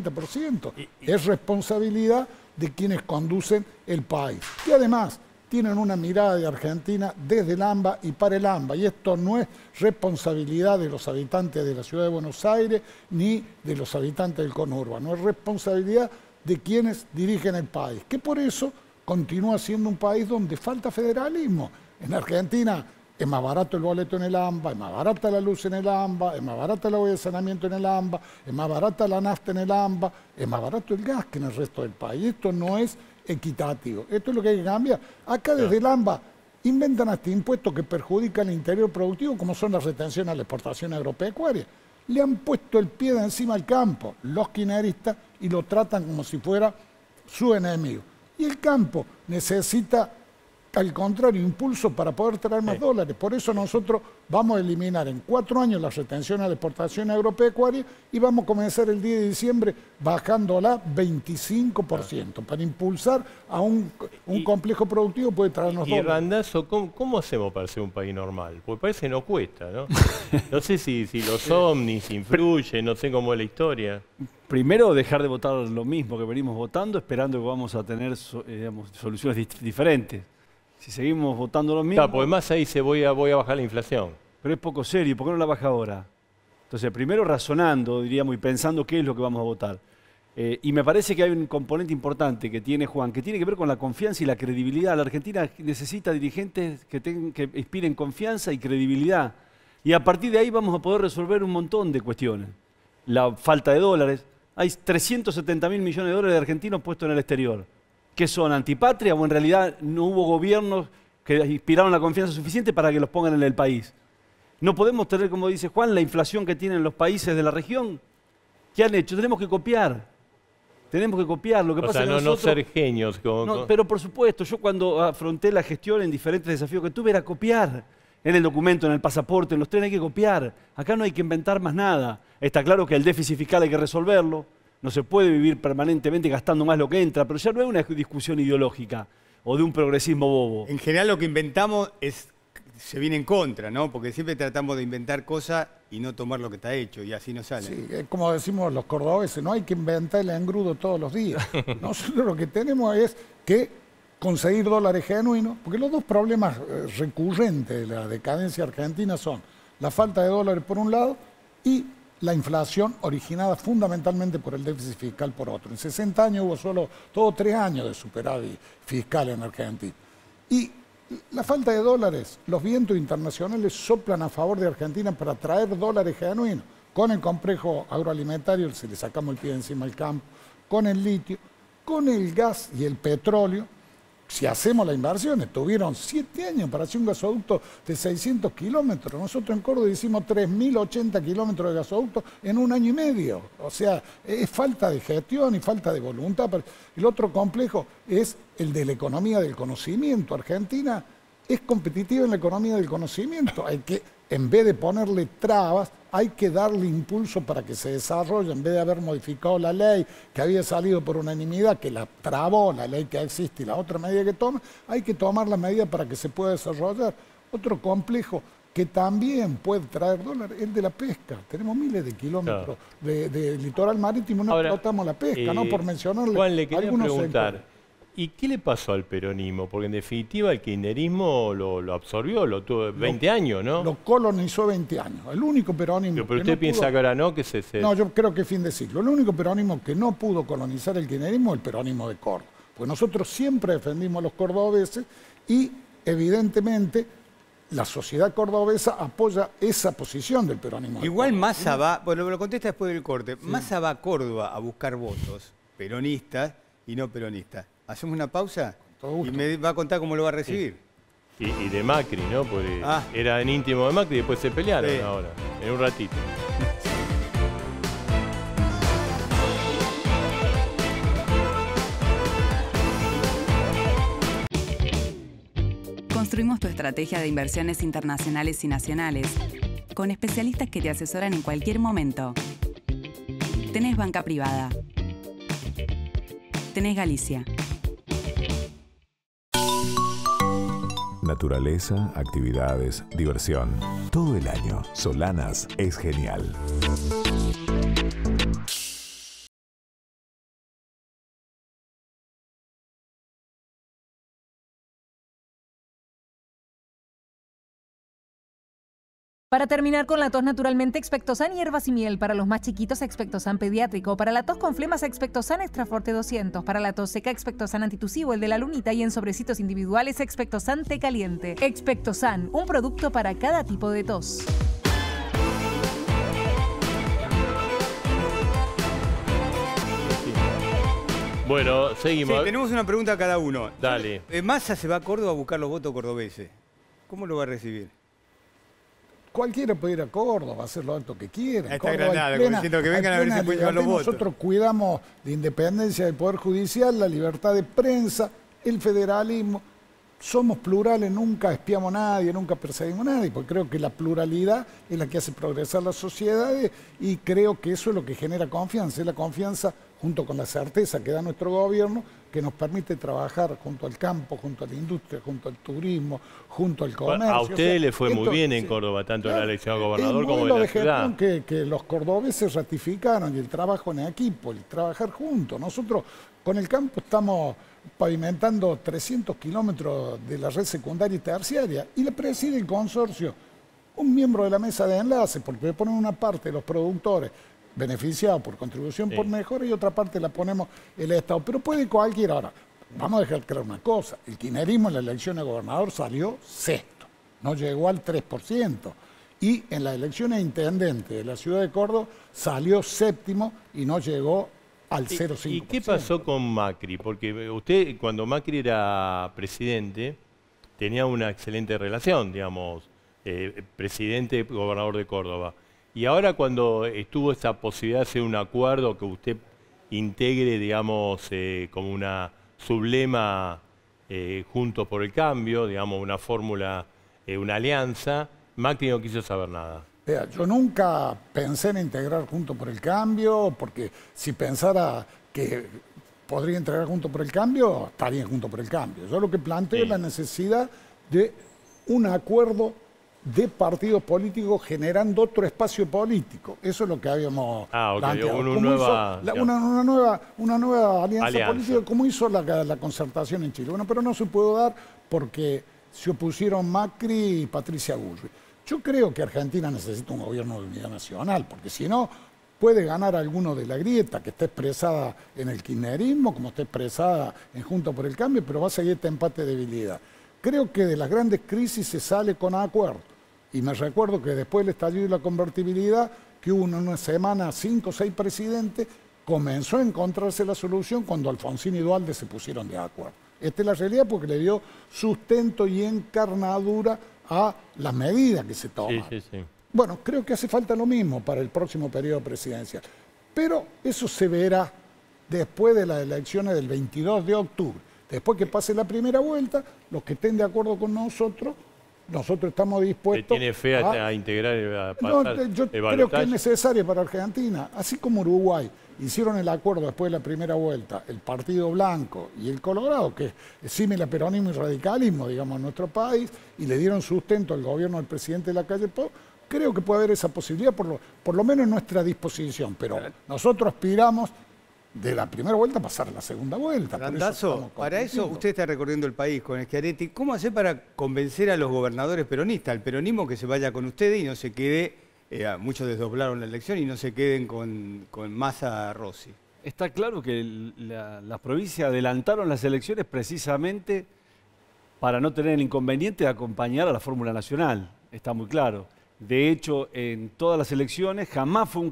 130%. Es responsabilidad de quienes conducen el país. Y además, tienen una mirada de Argentina desde el AMBA y para el AMBA. Y esto no es responsabilidad de los habitantes de la ciudad de Buenos Aires ni de los habitantes del conurbano. Es responsabilidad de quienes dirigen el país. Que por eso continúa siendo un país donde falta federalismo. En Argentina es más barato el boleto en el AMBA, es más barata la luz en el AMBA, es más barata la olla de saneamiento en el AMBA, es más barata la nafta en el AMBA, es más barato el gas que en el resto del país. Esto no es equitativo. Esto es lo que hay que cambiar. Acá desde el AMBA inventan hasta impuestos que perjudican el interior productivo, como son las retenciones a la exportación agropecuaria. Le han puesto el pie de encima al campo, los kirchneristas, y lo tratan como si fuera su enemigo. Y el campo necesita, al contrario, impulso para poder traer más dólares. Por eso nosotros vamos a eliminar en 4 años la retención a la exportación agropecuaria y vamos a comenzar el 10 de diciembre bajándola 25% para impulsar a un complejo productivo que puede traernos dólares. Y Randazzo, ¿cómo hacemos para ser un país normal? Porque parece que no cuesta, ¿no? No sé si los ovnis influyen, no sé cómo es la historia. Primero, dejar de votar lo mismo que venimos votando, esperando que vamos a tener digamos, soluciones diferentes. Si seguimos votando lo mismo... Claro, porque más ahí dice voy a bajar la inflación. Pero es poco serio, ¿por qué no la baja ahora? Entonces, primero razonando, diríamos, y pensando qué es lo que vamos a votar. Y me parece que hay un componente importante que tiene Juan, que tiene que ver con la confianza y la credibilidad. La Argentina necesita dirigentes que inspiren confianza y credibilidad. Y a partir de ahí vamos a poder resolver un montón de cuestiones. La falta de dólares. Hay 370.000 millones de dólares de argentinos puestos en el exterior. ¿Qué son? ¿Antipatria o en realidad no hubo gobiernos que inspiraron la confianza suficiente para que los pongan en el país? No podemos tener, como dice Juan, la inflación que tienen los países de la región. ¿Qué han hecho? Tenemos que copiar. Tenemos que copiar. Lo que pasa es que no ser genios. Pero por supuesto, yo cuando afronté la gestión en diferentes desafíos que tuve era copiar. En el documento, en el pasaporte, en los trenes hay que copiar. Acá no hay que inventar más nada. Está claro que el déficit fiscal hay que resolverlo. no se puede vivir permanentemente gastando más lo que entra, pero ya no es una discusión ideológica o de un progresismo bobo. En general lo que inventamos se viene en contra, ¿no? Porque siempre tratamos de inventar cosas y no tomar lo que está hecho, y así no sale. Sí, como decimos los cordobeses, no hay que inventar el engrudo todos los días. Nosotros lo que tenemos es que conseguir dólares genuinos, porque los dos problemas recurrentes de la decadencia argentina son la falta de dólares por un lado y la inflación originada fundamentalmente por el déficit fiscal por otro. En 60 años hubo solo 3 años de superávit fiscal en Argentina. Y la falta de dólares, los vientos internacionales soplan a favor de Argentina para traer dólares genuinos. Con el complejo agroalimentario, si le sacamos el pie encima al campo, con el litio, con el gas y el petróleo. Si hacemos las inversiones, tuvieron 7 años para hacer un gasoducto de 600 kilómetros. Nosotros en Córdoba hicimos 3.080 kilómetros de gasoducto en 1 año y medio. O sea, es falta de gestión y falta de voluntad. El otro complejo es el de la economía del conocimiento. Argentina es competitiva en la economía del conocimiento. Hay que, en vez de ponerle trabas, hay que darle impulso para que se desarrolle, en vez de haber modificado la ley que había salido por unanimidad, que la trabó la ley que existe y la otra medida que toma, hay que tomar la medida para que se pueda desarrollar. Otro complejo que también puede traer dólares es el de la pesca. Tenemos miles de kilómetros de litoral marítimo, no explotamos la pesca, ¿no? Por mencionarle Juan, le quería algunos preguntar, sectores. ¿y qué le pasó al peronismo? Porque en definitiva el kirchnerismo lo absorbió, lo tuvo 20 años, ¿no? Lo colonizó 20 años. El único peronismo Pero que usted no piensa pudo... que ahora no, que se... No, yo creo que fin de ciclo. El único peronismo que no pudo colonizar el kirchnerismo es el peronismo de Córdoba. Pues nosotros siempre defendimos a los cordobeses y evidentemente la sociedad cordobesa apoya esa posición del peronismo. Igual Massa va, bueno, lo contesta después del corte, Massa va a Córdoba a buscar votos peronistas y no peronistas. ¿Hacemos una pausa? Y me va a contar cómo lo va a recibir. Sí. Y de Macri, ¿no? Porque era en íntimo de Macri y después se pelearon ahora, en un ratito. Construimos tu estrategia de inversiones internacionales y nacionales con especialistas que te asesoran en cualquier momento. Tenés banca privada. Tenés Galicia. Naturaleza, actividades, diversión. Todo el año. Solanas es genial. Para terminar con la tos naturalmente, Expectosan hierbas y miel. Para los más chiquitos, Expectosan pediátrico. Para la tos con flemas, Expectosan Extra Forte 200. Para la tos seca, Expectosan antitusivo, el de la lunita. Y en sobrecitos individuales, Expectosan té caliente. Expectosan, un producto para cada tipo de tos. Bueno, seguimos. Sí, tenemos una pregunta a cada uno. Dale. Massa se va a Córdoba a buscar los votos cordobeses. ¿Cómo lo va a recibir? Cualquiera puede ir a Córdoba, hacer lo alto que quiera. Está Granada, como diciendo que vengan a ver si pueden llevar los votos. Nosotros cuidamos la independencia del Poder Judicial, la libertad de prensa, el federalismo. Somos plurales, nunca espiamos a nadie, nunca perseguimos a nadie, porque creo que la pluralidad es la que hace progresar las sociedades y creo que eso es lo que genera confianza. Es la confianza junto con la certeza que da nuestro gobierno, que nos permite trabajar junto al campo, junto a la industria, junto al turismo, junto al comercio. A usted le fue muy bien en Córdoba, tanto en la elección a gobernador como en la ciudad. Que los cordobeses ratificaron, y el trabajo en equipo, el trabajar juntos. Nosotros con el campo estamos pavimentando 300 kilómetros de la red secundaria y terciaria, y le preside el consorcio, un miembro de la mesa de enlace, porque le ponen una parte de los productores beneficiados por contribución por mejora y otra parte la ponemos el Estado. Pero puede cualquiera. Ahora, vamos a dejar claro una cosa, el kirchnerismo en la elección de gobernador salió sexto, no llegó al 3%. Y en las elecciones de intendente de la ciudad de Córdoba salió séptimo y no llegó al 0,5%. ¿Y qué pasó con Macri? Porque usted, cuando Macri era presidente, tenía una excelente relación, digamos, presidente, gobernador de Córdoba. Y ahora cuando estuvo esa posibilidad de hacer un acuerdo que usted integre, digamos, como una sublema Juntos por el Cambio, digamos, una fórmula, una alianza, Macri no quiso saber nada. Vea, yo nunca pensé en integrar Juntos por el Cambio, porque si pensara que podría integrar Juntos por el Cambio, estaría Juntos por el Cambio. Yo lo que planteo es la necesidad de un acuerdo de partidos políticos generando otro espacio político. Eso es lo que habíamos planteado. Una nueva alianza política, como hizo la concertación en Chile. Bueno, pero no se pudo dar porque se opusieron Macri y Patricia Bullrich. Yo creo que Argentina necesita un gobierno de unidad nacional, porque si no, puede ganar alguno de la grieta que está expresada en el kirchnerismo, como está expresada en Juntos por el Cambio, pero va a seguir este empate de debilidad. Creo que de las grandes crisis se sale con acuerdo. Y me recuerdo que después del estallido de la convertibilidad, que hubo una semana 5 o 6 presidentes, comenzó a encontrarse la solución cuando Alfonsín y Duhalde se pusieron de acuerdo. Esta es la realidad porque le dio sustento y encarnadura a las medidas que se toman. Bueno, creo que hace falta lo mismo para el próximo periodo presidencial. Pero eso se verá después de las elecciones del 22 de octubre. Después que pase la primera vuelta, los que estén de acuerdo con nosotros estamos dispuestos ¿Tiene fe a integrar, a pasar yo creo que es necesario para Argentina. Así como Uruguay hicieron el acuerdo después de la primera vuelta, el Partido Blanco y el Colorado, que es similar a peronismo y radicalismo, digamos, en nuestro país, y le dieron sustento al gobierno del presidente de la calle Pou, creo que puede haber esa posibilidad, por lo menos en nuestra disposición. Pero nosotros aspiramos de la primera vuelta a pasar a la segunda vuelta. Randazo, para eso usted está recorriendo el país con Schiaretti. ¿Cómo hacer para convencer a los gobernadores peronistas, al peronismo, que se vaya con ustedes y no se quede, muchos desdoblaron la elección, y no se queden con Massa Rossi? Está claro que las provincias adelantaron las elecciones precisamente para no tener el inconveniente de acompañar a la fórmula nacional. Está muy claro. De hecho, en todas las elecciones jamás fue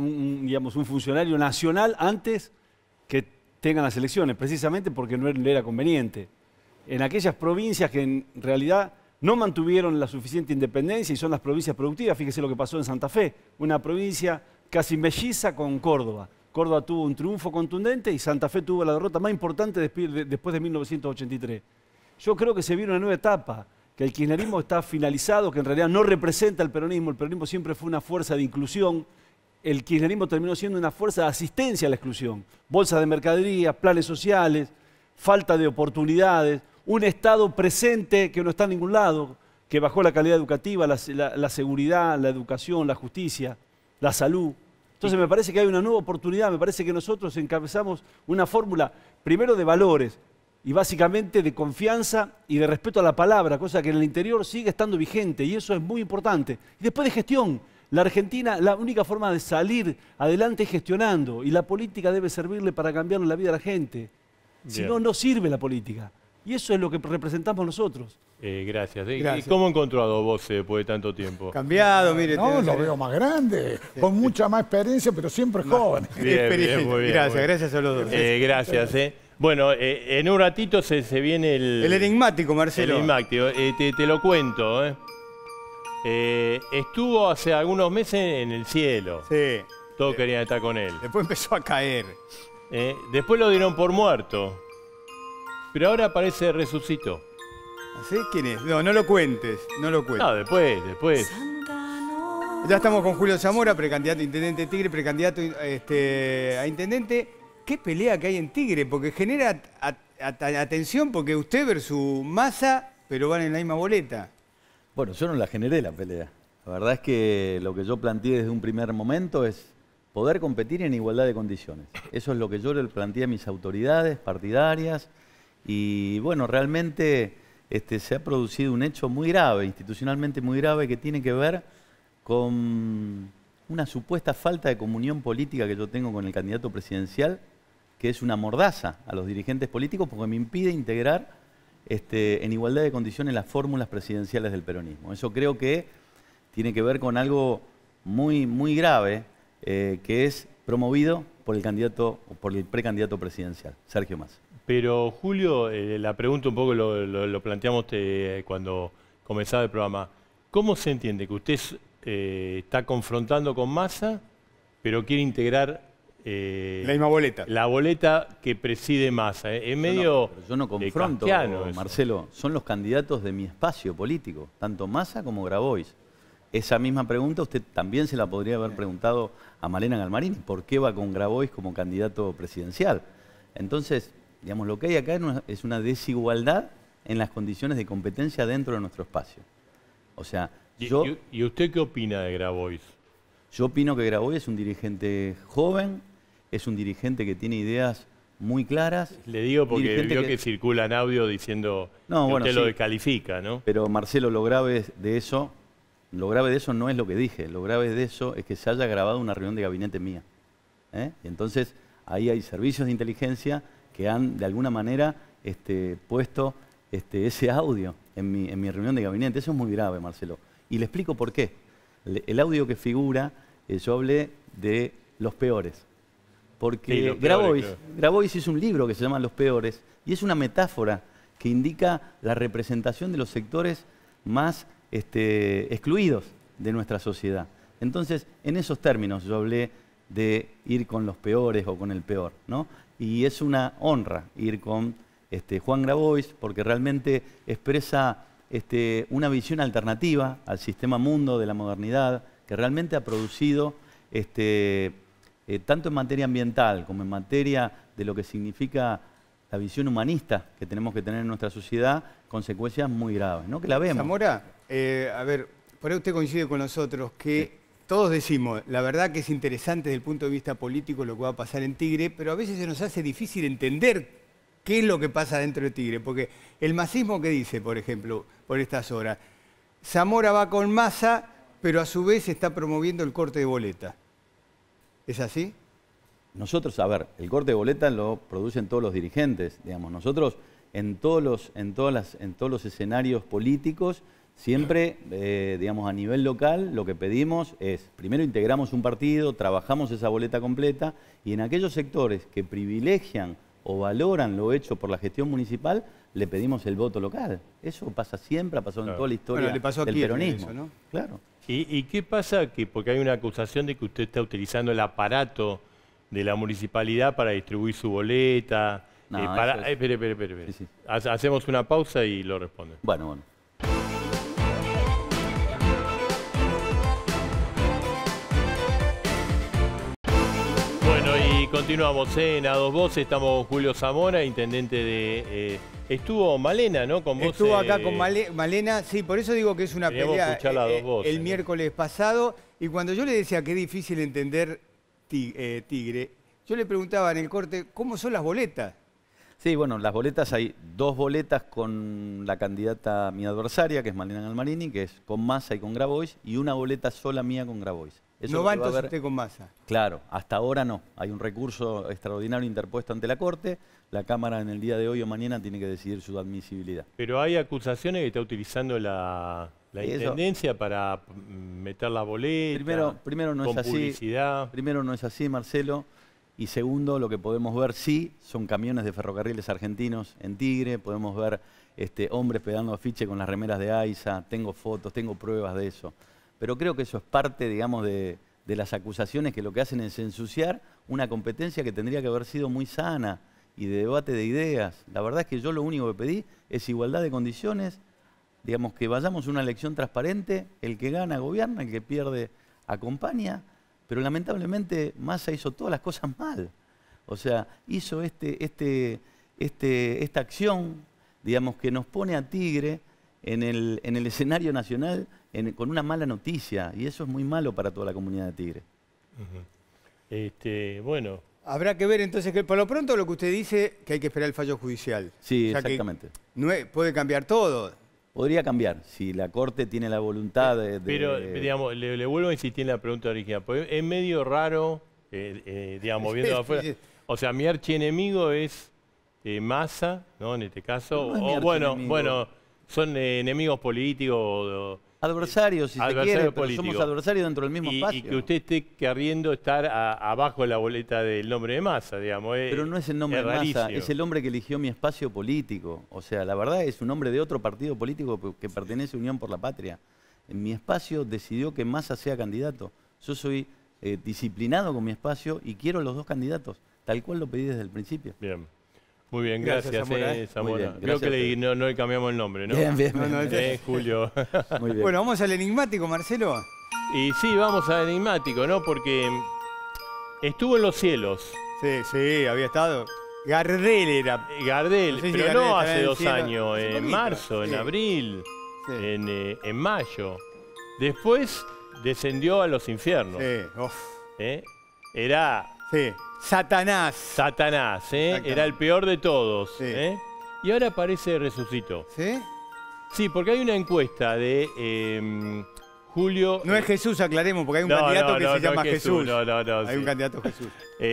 un funcionario nacional antes que tengan las elecciones, precisamente porque no era conveniente. En aquellas provincias que en realidad no mantuvieron la suficiente independencia y son las provincias productivas, fíjese lo que pasó en Santa Fe, una provincia casi melliza con Córdoba. Córdoba tuvo un triunfo contundente y Santa Fe tuvo la derrota más importante después de 1983. Yo creo que se viene una nueva etapa, que el kirchnerismo está finalizado, que en realidad no representa el peronismo siempre fue una fuerza de inclusión, el kirchnerismo terminó siendo una fuerza de asistencia a la exclusión, bolsa de mercaderías, planes sociales, falta de oportunidades, un Estado presente que no está en ningún lado, que bajó la calidad educativa, la seguridad, la educación, la justicia, la salud. Entonces me parece que hay una nueva oportunidad, me parece que nosotros encabezamos una fórmula, primero de valores, y básicamente de confianza y de respeto a la palabra, cosa que en el interior sigue estando vigente y eso es muy importante. Y después de gestión, la Argentina, la única forma de salir adelante es gestionando y la política debe servirle para cambiarle la vida a la gente. Si no, no sirve la política. Y eso es lo que representamos nosotros. Gracias. ¿Y cómo encontró a Dobos después de tanto tiempo? Cambiado, mire. No, lo veo más grande, con mucha más experiencia, pero siempre joven. Bien, muy bien. Gracias a los dos. Gracias. Bueno, en un ratito se viene el enigmático, Marcelo. El enigmático, te lo cuento. Estuvo hace algunos meses en el cielo. Sí. Todos querían estar con él. Después empezó a caer. Después lo dieron por muerto. Pero ahora parece resucitó. ¿Sí? ¿Quién es? No lo cuentes, no lo cuentes. No, después. Ya estamos con Julio Zamora, precandidato a intendente Tigre, precandidato a intendente. ¿Qué pelea que hay en Tigre? Porque genera atención, porque usted versus Massa, pero van en la misma boleta. Bueno, yo no la generé la pelea. La verdad es que lo que yo planteé desde un primer momento es poder competir en igualdad de condiciones. Eso es lo que yo le planteé a mis autoridades partidarias. Y bueno, realmente se ha producido un hecho muy grave, institucionalmente muy grave, que tiene que ver con una supuesta falta de comunión política que yo tengo con el candidato presidencial, que es una mordaza a los dirigentes políticos porque me impide integrar en igualdad de condiciones las fórmulas presidenciales del peronismo. Eso creo que tiene que ver con algo muy, muy grave, que es promovido por el precandidato presidencial, Sergio Massa. Pero Julio, la pregunta un poco lo planteamos cuando comenzaba el programa. ¿Cómo se entiende que usted está confrontando con Massa, pero quiere integrar la misma boleta? La boleta que preside Massa. Es medio yo no confronto, Marcelo. Son los candidatos de mi espacio político, tanto Massa como Grabois. esa misma pregunta usted también se la podría haber preguntado a Malena Galmarini. ¿Por qué va con Grabois como candidato presidencial? Entonces, digamos, lo que hay acá es una desigualdad en las condiciones de competencia dentro de nuestro espacio. O sea, ¿Y usted qué opina de Grabois? Yo opino que Grabois es un dirigente joven, es un dirigente que tiene ideas muy claras. Le digo porque vio que circulan audio diciendo que usted lo descalifica, ¿no? Pero Marcelo, lo grave de eso no es lo que dije. Lo grave de eso es que se haya grabado una reunión de gabinete mía. Y entonces, ahí hay servicios de inteligencia que han, de alguna manera, puesto ese audio en mi reunión de gabinete. Eso es muy grave, Marcelo. Y le explico por qué. El audio que figura, yo hablé de los peores. Porque sí, Grabois hizo un libro que se llama Los Peores, y es una metáfora que indica la representación de los sectores más excluidos de nuestra sociedad. Entonces, en esos términos yo hablé de ir con los peores o con el peor, ¿no? Y es una honra ir con Juan Grabois, porque realmente expresa una visión alternativa al sistema mundo de la modernidad, que realmente ha producido, tanto en materia ambiental como en materia de lo que significa la visión humanista que tenemos que tener en nuestra sociedad, consecuencias muy graves, ¿no? Que la vemos. Zamora, a ver, por ahí usted coincide con nosotros que todos decimos, la verdad que es interesante desde el punto de vista político lo que va a pasar en Tigre, pero a veces se nos hace difícil entender qué es lo que pasa dentro de Tigre, porque el masismo que dice, por ejemplo, por estas horas, Zamora va con Massa, pero a su vez está promoviendo el corte de boleta. ¿Es así? Nosotros, a ver, el corte de boleta lo producen todos los dirigentes, digamos. Nosotros en todos los escenarios políticos, siempre, digamos, a nivel local, lo que pedimos es, primero integramos un partido, trabajamos esa boleta completa, y en aquellos sectores que privilegian o valoran lo hecho por la gestión municipal, le pedimos el voto local. Eso pasa siempre, ha pasado en toda la historia del peronismo. Eso, ¿no? Claro. ¿Y qué pasa? Porque hay una acusación de que usted está utilizando el aparato de la municipalidad para distribuir su boleta. No, espere. Sí. Hacemos una pausa y lo responde. Bueno. Bueno, y continuamos en A Dos Voces. Estamos con Julio Zamora, intendente de... estuvo Malena, ¿no? Con vos. Estuvo acá con Malena, sí, por eso digo que es una pelea el miércoles pasado. Y cuando yo le decía que es difícil entender Tigre, yo le preguntaba en el corte, ¿cómo son las boletas? Sí, bueno, las boletas, hay dos boletas con la candidata mi adversaria, que es Malena Galmarini, que es con Massa y con Grabois, y una boleta sola mía con Grabois. ¿No va entonces usted con Massa? Claro, hasta ahora no. Hay un recurso extraordinario interpuesto ante la Corte. La Cámara en el día de hoy o mañana tiene que decidir su admisibilidad. Pero hay acusaciones que está utilizando la Intendencia para meter la boleta, primero no con es así, publicidad. Primero no es así, Marcelo. Y segundo, lo que podemos ver sí son camiones de ferrocarriles argentinos en Tigre. Podemos ver hombres pegando afiche con las remeras de AISA. Tengo fotos, tengo pruebas de eso. Pero creo que eso es parte, digamos, de las acusaciones que lo que hacen es ensuciar una competencia que tendría que haber sido muy sana y de debate de ideas. La verdad es que yo lo único que pedí es igualdad de condiciones, digamos, que vayamos a una elección transparente, el que gana gobierna, el que pierde acompaña, pero lamentablemente Massa hizo todas las cosas mal. O sea, hizo esta acción, digamos, que nos pone a Tigre en el escenario nacional con una mala noticia, y eso es muy malo para toda la comunidad de Tigre. Bueno. Habrá que ver entonces, que por lo pronto lo que usted dice, que hay que esperar el fallo judicial. Sí, exactamente. Puede cambiar todo. Podría cambiar, si la Corte tiene la voluntad de... Pero, digamos, le vuelvo a insistir en la pregunta original, porque es medio raro, digamos, viendo afuera. O sea, mi archienemigo es Massa, ¿no? En este caso. No bueno, son enemigos políticos. Adversarios, si se quiere, pero somos adversarios dentro del mismo espacio. Y que usted esté queriendo estar abajo de la boleta del nombre de Massa, digamos. Pero no es el nombre de Massa, es el hombre que eligió mi espacio político. O sea, la verdad es un hombre de otro partido político que pertenece a Unión por la Patria. En mi espacio decidió que Massa sea candidato. Yo soy disciplinado con mi espacio y quiero los dos candidatos, tal cual lo pedí desde el principio. Bien. Muy bien, gracias, Zamora. Muy bien, Creo que no le cambiamos el nombre, ¿no? Bien, bien. Julio. Muy bien. Bueno, vamos al enigmático, Marcelo. Y sí, vamos al enigmático, ¿no? Porque estuvo en los cielos. Sí, había estado. Gardel era. Gardel, No sé si pero Gardel no estará hace en el 2 cielo. años, Hace en poquito, marzo, en sí. abril, Sí. en mayo. Después descendió a los infiernos. Sí, uf. Era Sí. Satanás. Satanás, Exactamente. era el peor de todos. Sí. Y ahora parece resucitó. ¿Sí? Sí, porque hay una encuesta de Julio. No es Jesús, aclaremos, porque hay un candidato que se llama es Jesús. No, Hay un candidato Jesús.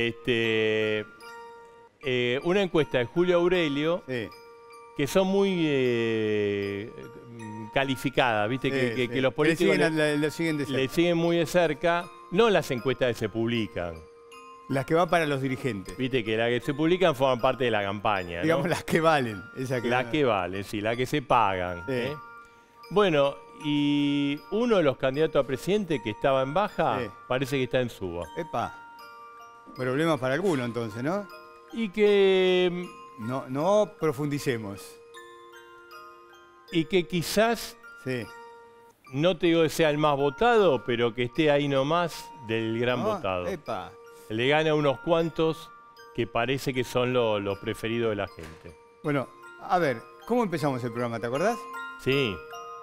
Una encuesta de Julio Aurelio, Sí. que son muy calificadas, ¿viste? Sí, Que los políticos le siguen de cerca. le siguen muy de cerca, no las encuestas que se publican. Las que van para los dirigentes. Viste que las que se publican forman parte de la campaña, ¿no? Digamos las que valen. Las que valen, sí, las que se pagan. Sí. Bueno, y uno de los candidatos a presidente que estaba en baja, Sí. parece que está en suba. Epa. Problemas para alguno entonces, ¿no? Y que No profundicemos. Y que quizás, Sí. no te digo que sea el más votado, pero que esté ahí nomás del gran votado. Epa. Le gana a unos cuantos que parece que son los preferidos de la gente. Bueno, a ver, ¿cómo empezamos el programa? ¿Te acordás? Sí.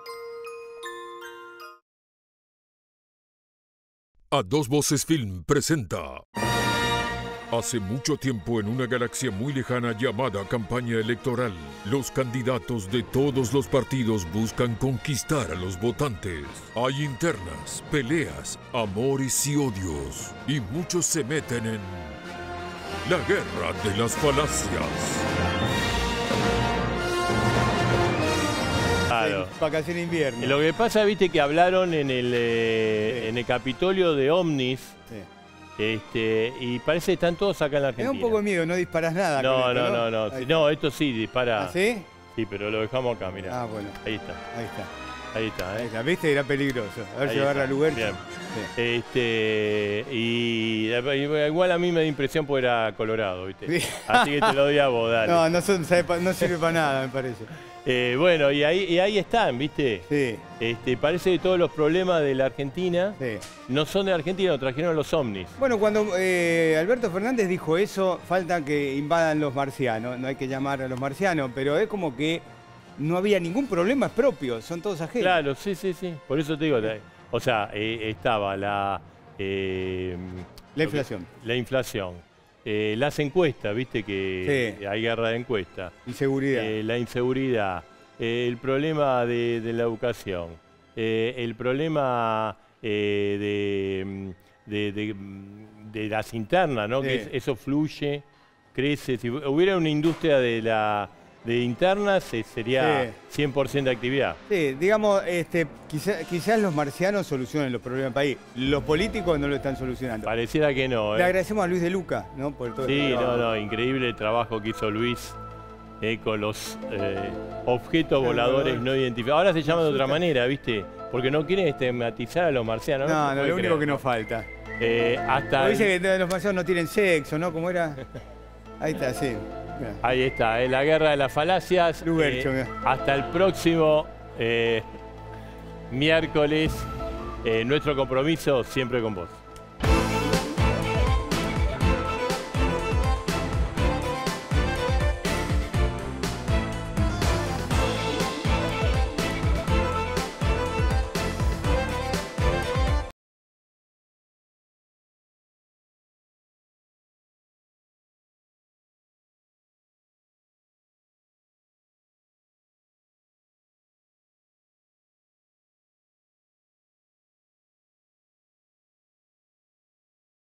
A Dos Voces Film presenta. Hace mucho tiempo en una galaxia muy lejana llamada campaña electoral, los candidatos de todos los partidos buscan conquistar a los votantes. Hay internas, peleas, amores y odios, y muchos se meten en la guerra de las falacias. Claro. Sí, vacaciones de invierno. Lo que pasa, viste, que hablaron en el Capitolio de Omnis. Sí. Y parece que están todos acá en la Me da Argentina. un poco de miedo, no disparás nada. No, con esto, no. Ahí No, esto sí dispara. ¿Ah, sí? Sí, pero lo dejamos acá, mirá. Ah, bueno. Ahí está. Ahí está. Ahí está, Ahí está. ¿Viste? Era peligroso. A ver Ahí si agarra está. lugar. Bien. Sí. Y igual a mí me da impresión porque era colorado, ¿viste? Sí. Así que te lo doy a vos, dale. No sirve para nada, me parece. Bueno, y ahí están, ¿viste? Sí. Parece que todos los problemas de la Argentina no son de Argentina, lo trajeron los Omnis. Bueno, cuando Alberto Fernández dijo eso, falta que invadan los marcianos. No hay que llamar a los marcianos, pero es como que no había ningún problema propio, son todos ajenos. Claro, sí. Por eso te digo, o sea, estaba la inflación. La inflación. Las encuestas, viste que hay guerra de encuestas. Inseguridad. La inseguridad. El problema de la educación. El problema de las internas, ¿no? Sí. Que eso fluye, crece. Si hubiera una industria de internas, sería 100% de actividad. Sí, digamos, quizás los marcianos solucionen los problemas del país. Los políticos no lo están solucionando. Pareciera que no. Le agradecemos a Luis de Luca, ¿no? Por todo Sí, esto. no, increíble el trabajo que hizo Luis con los objetos voladores no identificados. Ahora se llama de otra manera, ¿viste? Porque no quieren estigmatizar a los marcianos. No, se lo puede único creer. que nos falta. Hasta O dice que los marcianos no tienen sexo, ¿no? ¿Cómo era? Ahí está, sí. Mirá. Ahí está, la guerra de las falacias. Lubercho, hasta el próximo miércoles. Nuestro compromiso siempre con vos.